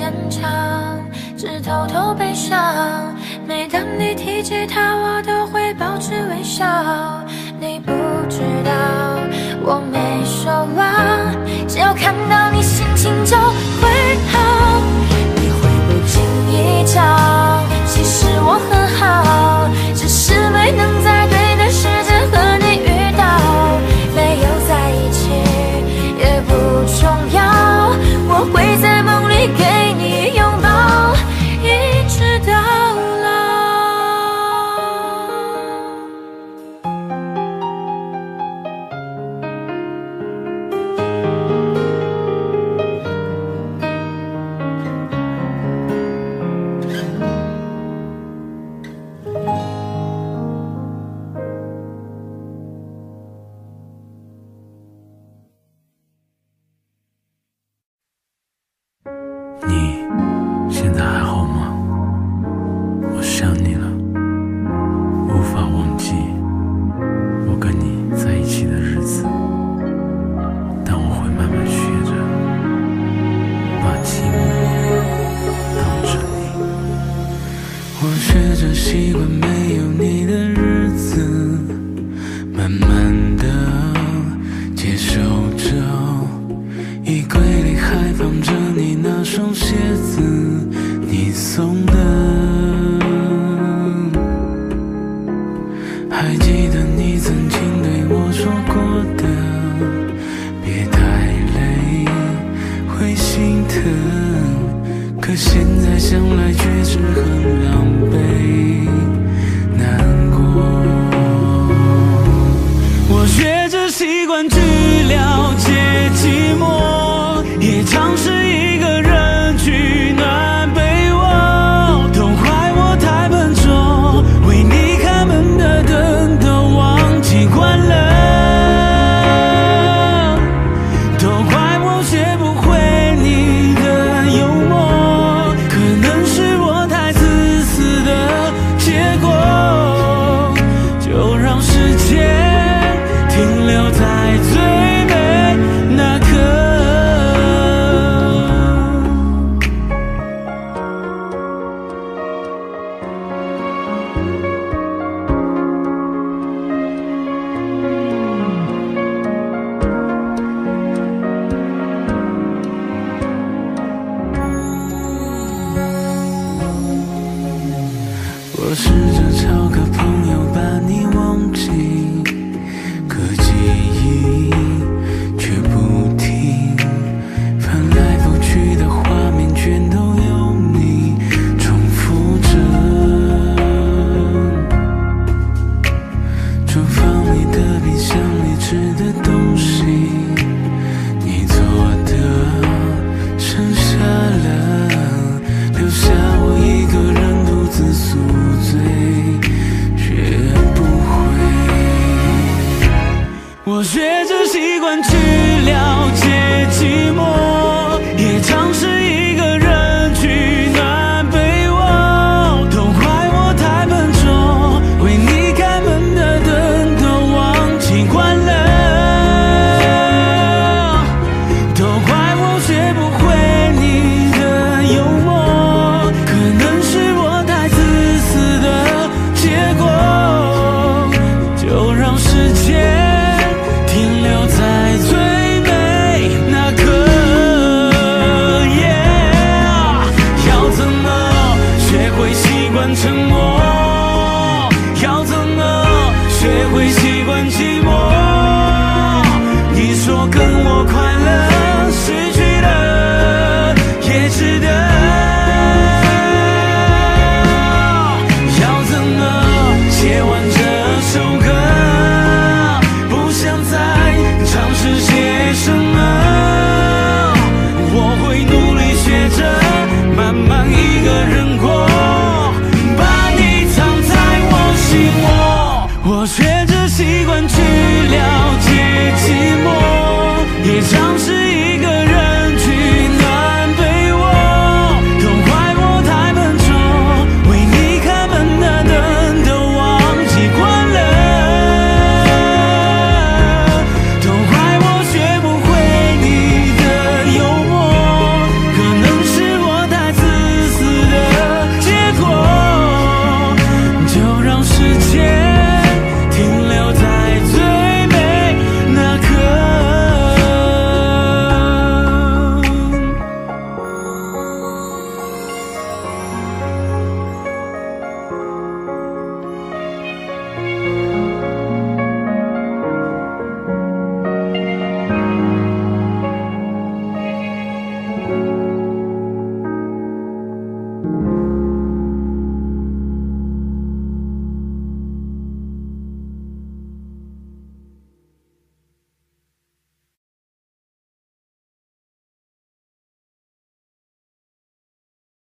坚强，只偷偷悲伤。每当你提起他，我都会保持微笑。你不知道我没奢望，只要看到你心情就会好。你会不经意讲，其实我很好，只是没能在对的时间和你遇到。没有在一起也不重要，我会在梦里给你拥抱，一直到老。 你现在还好吗？我想你了，无法忘记我跟你在一起的日子，但我会慢慢学着把寂寞当着你。我学着习惯没有你的日子，慢慢的接受着衣柜里还放着你那双鞋子，你送的。还记得你曾经对我说过的，别太累，会心疼。可现在想来却是很狼狈，难过。我学着习惯去了解寂寞，也尝试一个人取暖被窝，都怪我太笨拙，为你开门的灯都忘记关了，都怪我学不会你的幽默，可能是我太自私的结果，就让时间停留在最美那刻。我试着找个朋友把你忘记，可记忆却不停，翻来覆去的画面全都有你重复着。厨房里的冰箱里吃的东西，你做的剩下了，留下我一个人独自宿醉，学不会。我学着习惯去了解寂寞，也尝试一个人取暖被窝，都怪我太笨拙，为你开门的灯都忘记关了，都怪我学不会你的幽默，可能是我太自私的结果，就让时间停留在最美那刻。Yeah， 要怎么学会习惯沉默？